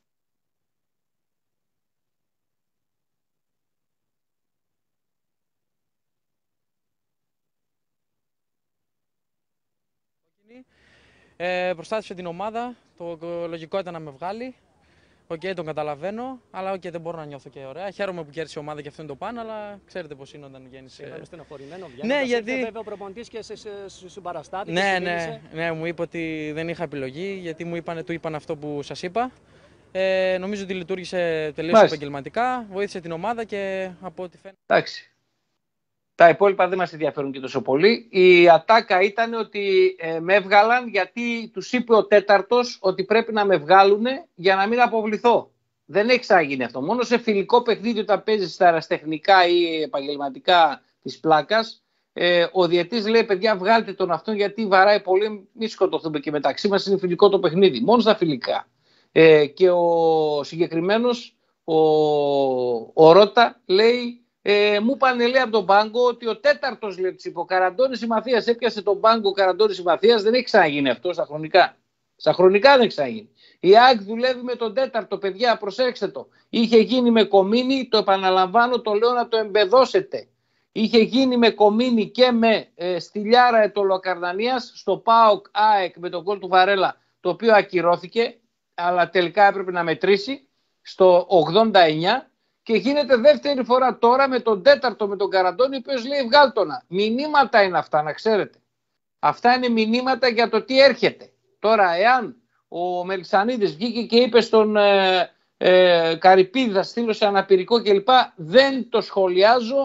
Ε, προστάτευσε την ομάδα, το λογικό ήταν να με βγάλει. Οκ, okay, τον καταλαβαίνω, αλλά οκ, okay, δεν μπορώ να νιώθω και ωραία. Χαίρομαι που κέρδισε η ομάδα και αυτό είναι το πάνω, αλλά ξέρετε πώς είναι όταν βγαίνεις. Ήταν στενοχωρημένο, ναι, γιατί. Βέβαια ο προπονητής και σε συμπαραστάτη. Ναι, ναι, ναι, μου είπε ότι δεν είχα επιλογή, γιατί μου είπαν, του είπαν αυτό που σας είπα. Ε, νομίζω ότι λειτουργήσε τελείως επαγγελματικά, βοήθησε την ομάδα και από ό,τι φαίνεται. Εντάξει. Τα υπόλοιπα δεν μας ενδιαφέρουν και τόσο πολύ. Η ατάκα ήταν ότι ε, με έβγαλαν γιατί τους είπε ο τέταρτος ότι πρέπει να με βγάλουν για να μην αποβληθώ. Δεν έχει ξαναγίνει αυτό. Μόνο σε φιλικό παιχνίδι όταν παίζει στα αεραστεχνικά ή επαγγελματικά της πλάκας, ε, ο διαιτής λέει παιδιά βγάλτε τον αυτόν γιατί βαράει πολύ, μη σκοτωθούμε και μεταξύ μας, είναι φιλικό το παιχνίδι. Μόνο στα φιλικά. Ε, και ο συγκεκριμένος, ο, ο Ρώτα λέει Ε, μου είπανε λέει από τον πάγκο ότι ο τέταρτος λέει της ο Καραντώνης η Μαθίας έπιασε τον πάγκο ο Καραντώνης η Μαθίας. Δεν έχει ξαναγίνει αυτό στα χρονικά. Στα χρονικά δεν έχει ξαναγίνει. Η ΑΕΚ δουλεύει με τον τέταρτο, παιδιά, προσέξτε το. Είχε γίνει με Κομίνη, το επαναλαμβάνω, το λέω να το εμπεδώσετε. Είχε γίνει με Κομίνη και με ε, Στυλιάρα Ετωλοκαρδανίας στο ΠΑΟΚ ΑΕΚ με τον γκολ του Βαρέλα, το οποίο ακυρώθηκε, αλλά τελικά έπρεπε να μετρήσει στο ογδόντα εννιά. Και γίνεται δεύτερη φορά τώρα με τον τέταρτο, με τον Καραντώνη, ο οποίος λέει βγάλτονα. Μηνύματα είναι αυτά, να ξέρετε. Αυτά είναι μηνύματα για το τι έρχεται. Τώρα, εάν ο Μελισσανίδης βγήκε και είπε στον ε, ε, Καρυπίδη, θα στείλω σε αναπηρικό κλπ. Δεν το σχολιάζω,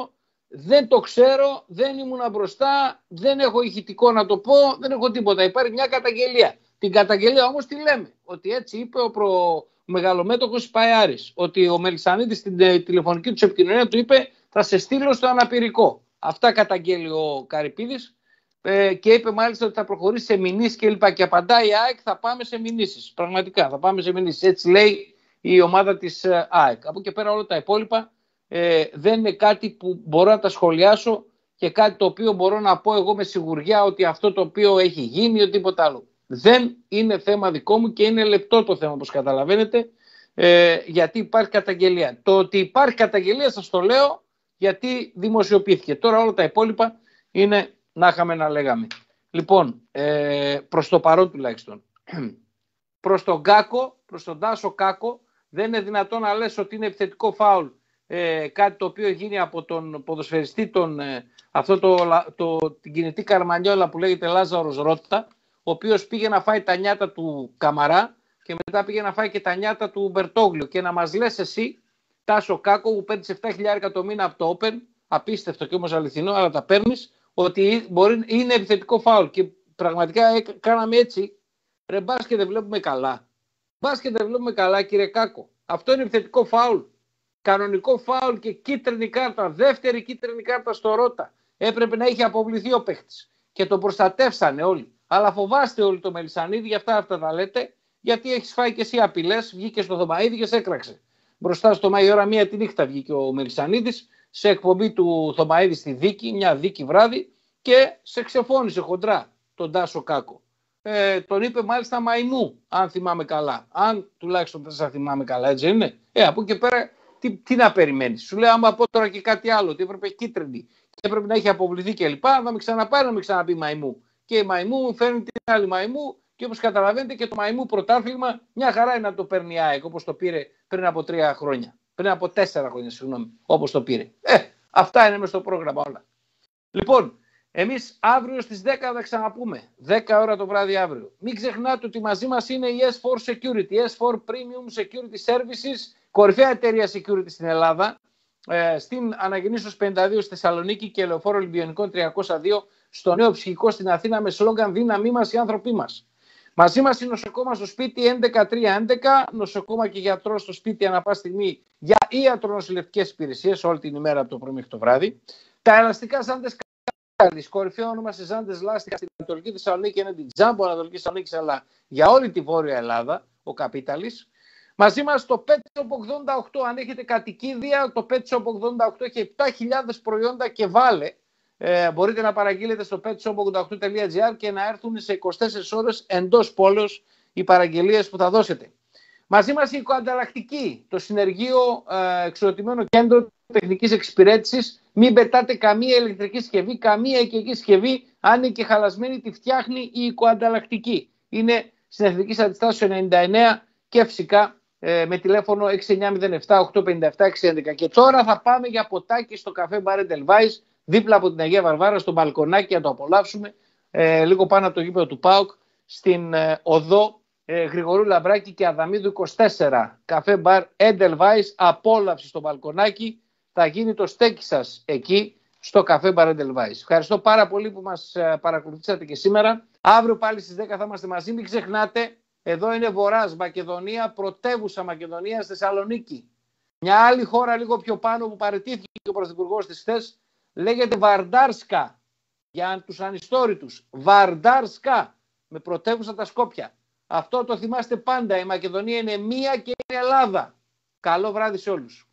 δεν το ξέρω, δεν ήμουνα μπροστά, δεν έχω ηχητικό να το πω, δεν έχω τίποτα. Υπάρχει μια καταγγελία. Την καταγγελία όμως τι λέμε, ότι έτσι είπε ο προ... μεγαλομέτωχος Παϊάρης, ότι ο Μελισσανίδης στην τηλεφωνική του επικοινωνία του είπε θα σε στείλω στο αναπηρικό. Αυτά καταγγέλει ο Καρυπίδης ε, και είπε μάλιστα ότι θα προχωρήσει σε μηνύσεις και λοιπά. Και απαντάει η ΑΕΚ, θα πάμε σε μηνύσεις. Πραγματικά θα πάμε σε μηνύσεις. Έτσι λέει η ομάδα της ΑΕΚ. Από εκεί πέρα όλα τα υπόλοιπα ε, δεν είναι κάτι που μπορώ να τα σχολιάσω και κάτι το οποίο μπορώ να πω εγώ με σιγουριά ότι αυτό το οποίο έχει γίνει ή τίποτα άλλο. Δεν είναι θέμα δικό μου και είναι λεπτό το θέμα, όπως καταλαβαίνετε, ε, γιατί υπάρχει καταγγελία. Το ότι υπάρχει καταγγελία σας το λέω γιατί δημοσιοποιήθηκε. Τώρα όλα τα υπόλοιπα είναι να είχαμε να λέγαμε. Λοιπόν, ε, προς το παρόν τουλάχιστον, προς τον Κάκο, προς τον Τάσο Κάκο, δεν είναι δυνατόν να λες ότι είναι επιθετικό φάουλ ε, κάτι το οποίο γίνει από τον ποδοσφαιριστή, τον, ε, αυτό το, το, την κινητή καρμανιόλα που λέγεται Λάζαρος Ρότα, ο οποίος πήγε να φάει τα νιάτα του Καμαρά και μετά πήγε να φάει και τα νιάτα του Μπερτόγλιο. Και να μας λες εσύ, Τάσο Κάκο, που παίρνεις επτά χιλιάδες το μήνα από το Open, απίστευτο και όμως αληθινό, αλλά τα παίρνεις, ότι μπορεί, είναι επιθετικό φάουλ. Και πραγματικά κάναμε έτσι, ρε μπάσκετ δεν βλέπουμε καλά. Μπάσκετ δεν βλέπουμε καλά, κύριε Κάκο. Αυτό είναι επιθετικό φάουλ. Κανονικό φάουλ και κίτρινη κάρτα, δεύτερη κίτρινη κάρτα στο Ρότα. Έπρεπε να είχε αποβληθεί ο παίχτης. Και τον προστατεύσανε όλοι. Αλλά φοβάστε όλοι το Μελισσανίδη, γι' αυτά αυτά τα λέτε, γιατί έχεις φάει και εσύ απειλές, βγήκε στο Θωμαίδη και σε έκραξε. Μπροστά στο Μάη ώρα μία τη νύχτα βγήκε ο Μελισσανίδης σε εκπομπή του Θωμαίδη στη δίκη, μια δίκη βράδυ, και σε ξεφώνησε χοντρά τον Τάσο Κάκο. Ε, τον είπε μάλιστα μαϊμού, αν θυμάμαι καλά. Αν τουλάχιστον δεν σας θυμάμαι καλά, έτσι είναι. Ε, από εκεί πέρα τι, τι να περιμένεις. Σου λέω, άμα πω τώρα και κάτι άλλο, ότι έπρεπε κίτρινη και έπρεπε να έχει αποβληθεί κλπ. Θα με ξαναπάρει να με ξαναπεί μαϊμού. Και η μαϊμού μου φέρνει την άλλη μαϊμού, και όπως καταλαβαίνετε και το μαϊμού πρωτάθλημα μια χαρά είναι να το παίρνει η ΑΕΚ, όπως το πήρε πριν από τρία χρόνια. Πριν από τέσσερα χρόνια, συγγνώμη, όπως το πήρε. Ε, αυτά είναι μες στο πρόγραμμα όλα. Λοιπόν, εμείς αύριο στις δέκα θα ξαναπούμε. δέκα ώρα το βράδυ αύριο. Μην ξεχνάτε ότι μαζί μας είναι η ες φορ Security, ες φορ Premium Security Services, κορυφαία εταιρεία security στην Ελλάδα, ε, στην Αναγεννήσεως πενήντα δύο στη Θεσσαλονίκη και Λεωφόρο Ολυμπιονικών τριακόσια δύο στο Νέο Ψυχικό στην Αθήνα, με σλόγγαν δύναμή μας οι άνθρωποι μας. Μαζί μας είναι νοσοκόμα στο σπίτι έντεκα τρία έντεκα, νοσοκόμα και γιατρός στο σπίτι ανά πάση στιγμή για ιατρονοσηλευτικές υπηρεσίες όλη την ημέρα από το πρωί μέχρι το βράδυ. Τα ελαστικά Ζάντες Κάρδης, κορυφαίο όνομα σε Ζάντες Λάστικα στην Ανατολική Θεσσαλονίκη, είναι την Τζάμπο Ανατολική Θεσσαλονίκη, αλλά για όλη τη Βόρεια Ελλάδα, ο Καπίταλης. Μαζί μας το Pet Shop ογδόντα οκτώ, αν έχετε κατοικίδια, το Pet Shop ογδόντα οκτώ έχει επτά χιλιάδες προϊόντα και βάλε. Ε, μπορείτε να παραγγείλετε στο πετ shop ογδόντα οκτώ τελεία τζι άρ και να έρθουν σε είκοσι τέσσερις ώρες εντός πόλεως οι παραγγελίες που θα δώσετε. Μαζί μας η Οικοανταλλακτική, το συνεργείο ε, εξοδοτημένο κέντρο τεχνικής εξυπηρέτησης. Μην πετάτε καμία ηλεκτρική συσκευή, καμία οικιακή συσκευή, αν είναι και χαλασμένη, τη φτιάχνει η Οικοανταλλακτική. Είναι στην Εθνική Αντιστάσεως ενενήντα εννέα και φυσικά ε, με τηλέφωνο έξι εννιά μηδέν επτά οκτώ πέντε επτά έξι έντεκα. Και τώρα θα πάμε για ποτάκι στο καφέ Bar Edelweiss, δίπλα από την Αγία Βαρβάρα, στο μπαλκονάκι, να το απολαύσουμε, ε, λίγο πάνω από το γήπεδο του ΠΑΟΚ, στην ε, οδό ε, Γρηγορού Λαμπράκη και Αδαμίδου είκοσι τέσσερα. Καφέ Bar Edelweiss, απόλαυση στο μπαλκονάκι. Θα γίνει το στέκι σας εκεί, στο καφέ Bar Edelweiss. Ευχαριστώ πάρα πολύ που μας ε, παρακολουθήσατε και σήμερα. Αύριο πάλι στις δέκα θα είμαστε μαζί. Μην ξεχνάτε, εδώ είναι Βορράς, Μακεδονία, πρωτεύουσα Μακεδονία, Θεσσαλονίκη. Μια άλλη χώρα λίγο πιο πάνω που παραιτήθηκε ο Πρωθυπουργός της χθες, λέγεται Βαρντάρσκα, για τους ανιστόρητους. Βαρντάρσκα, με πρωτεύουσα τα Σκόπια. Αυτό το θυμάστε πάντα, η Μακεδονία είναι μία και είναι Ελλάδα. Καλό βράδυ σε όλους.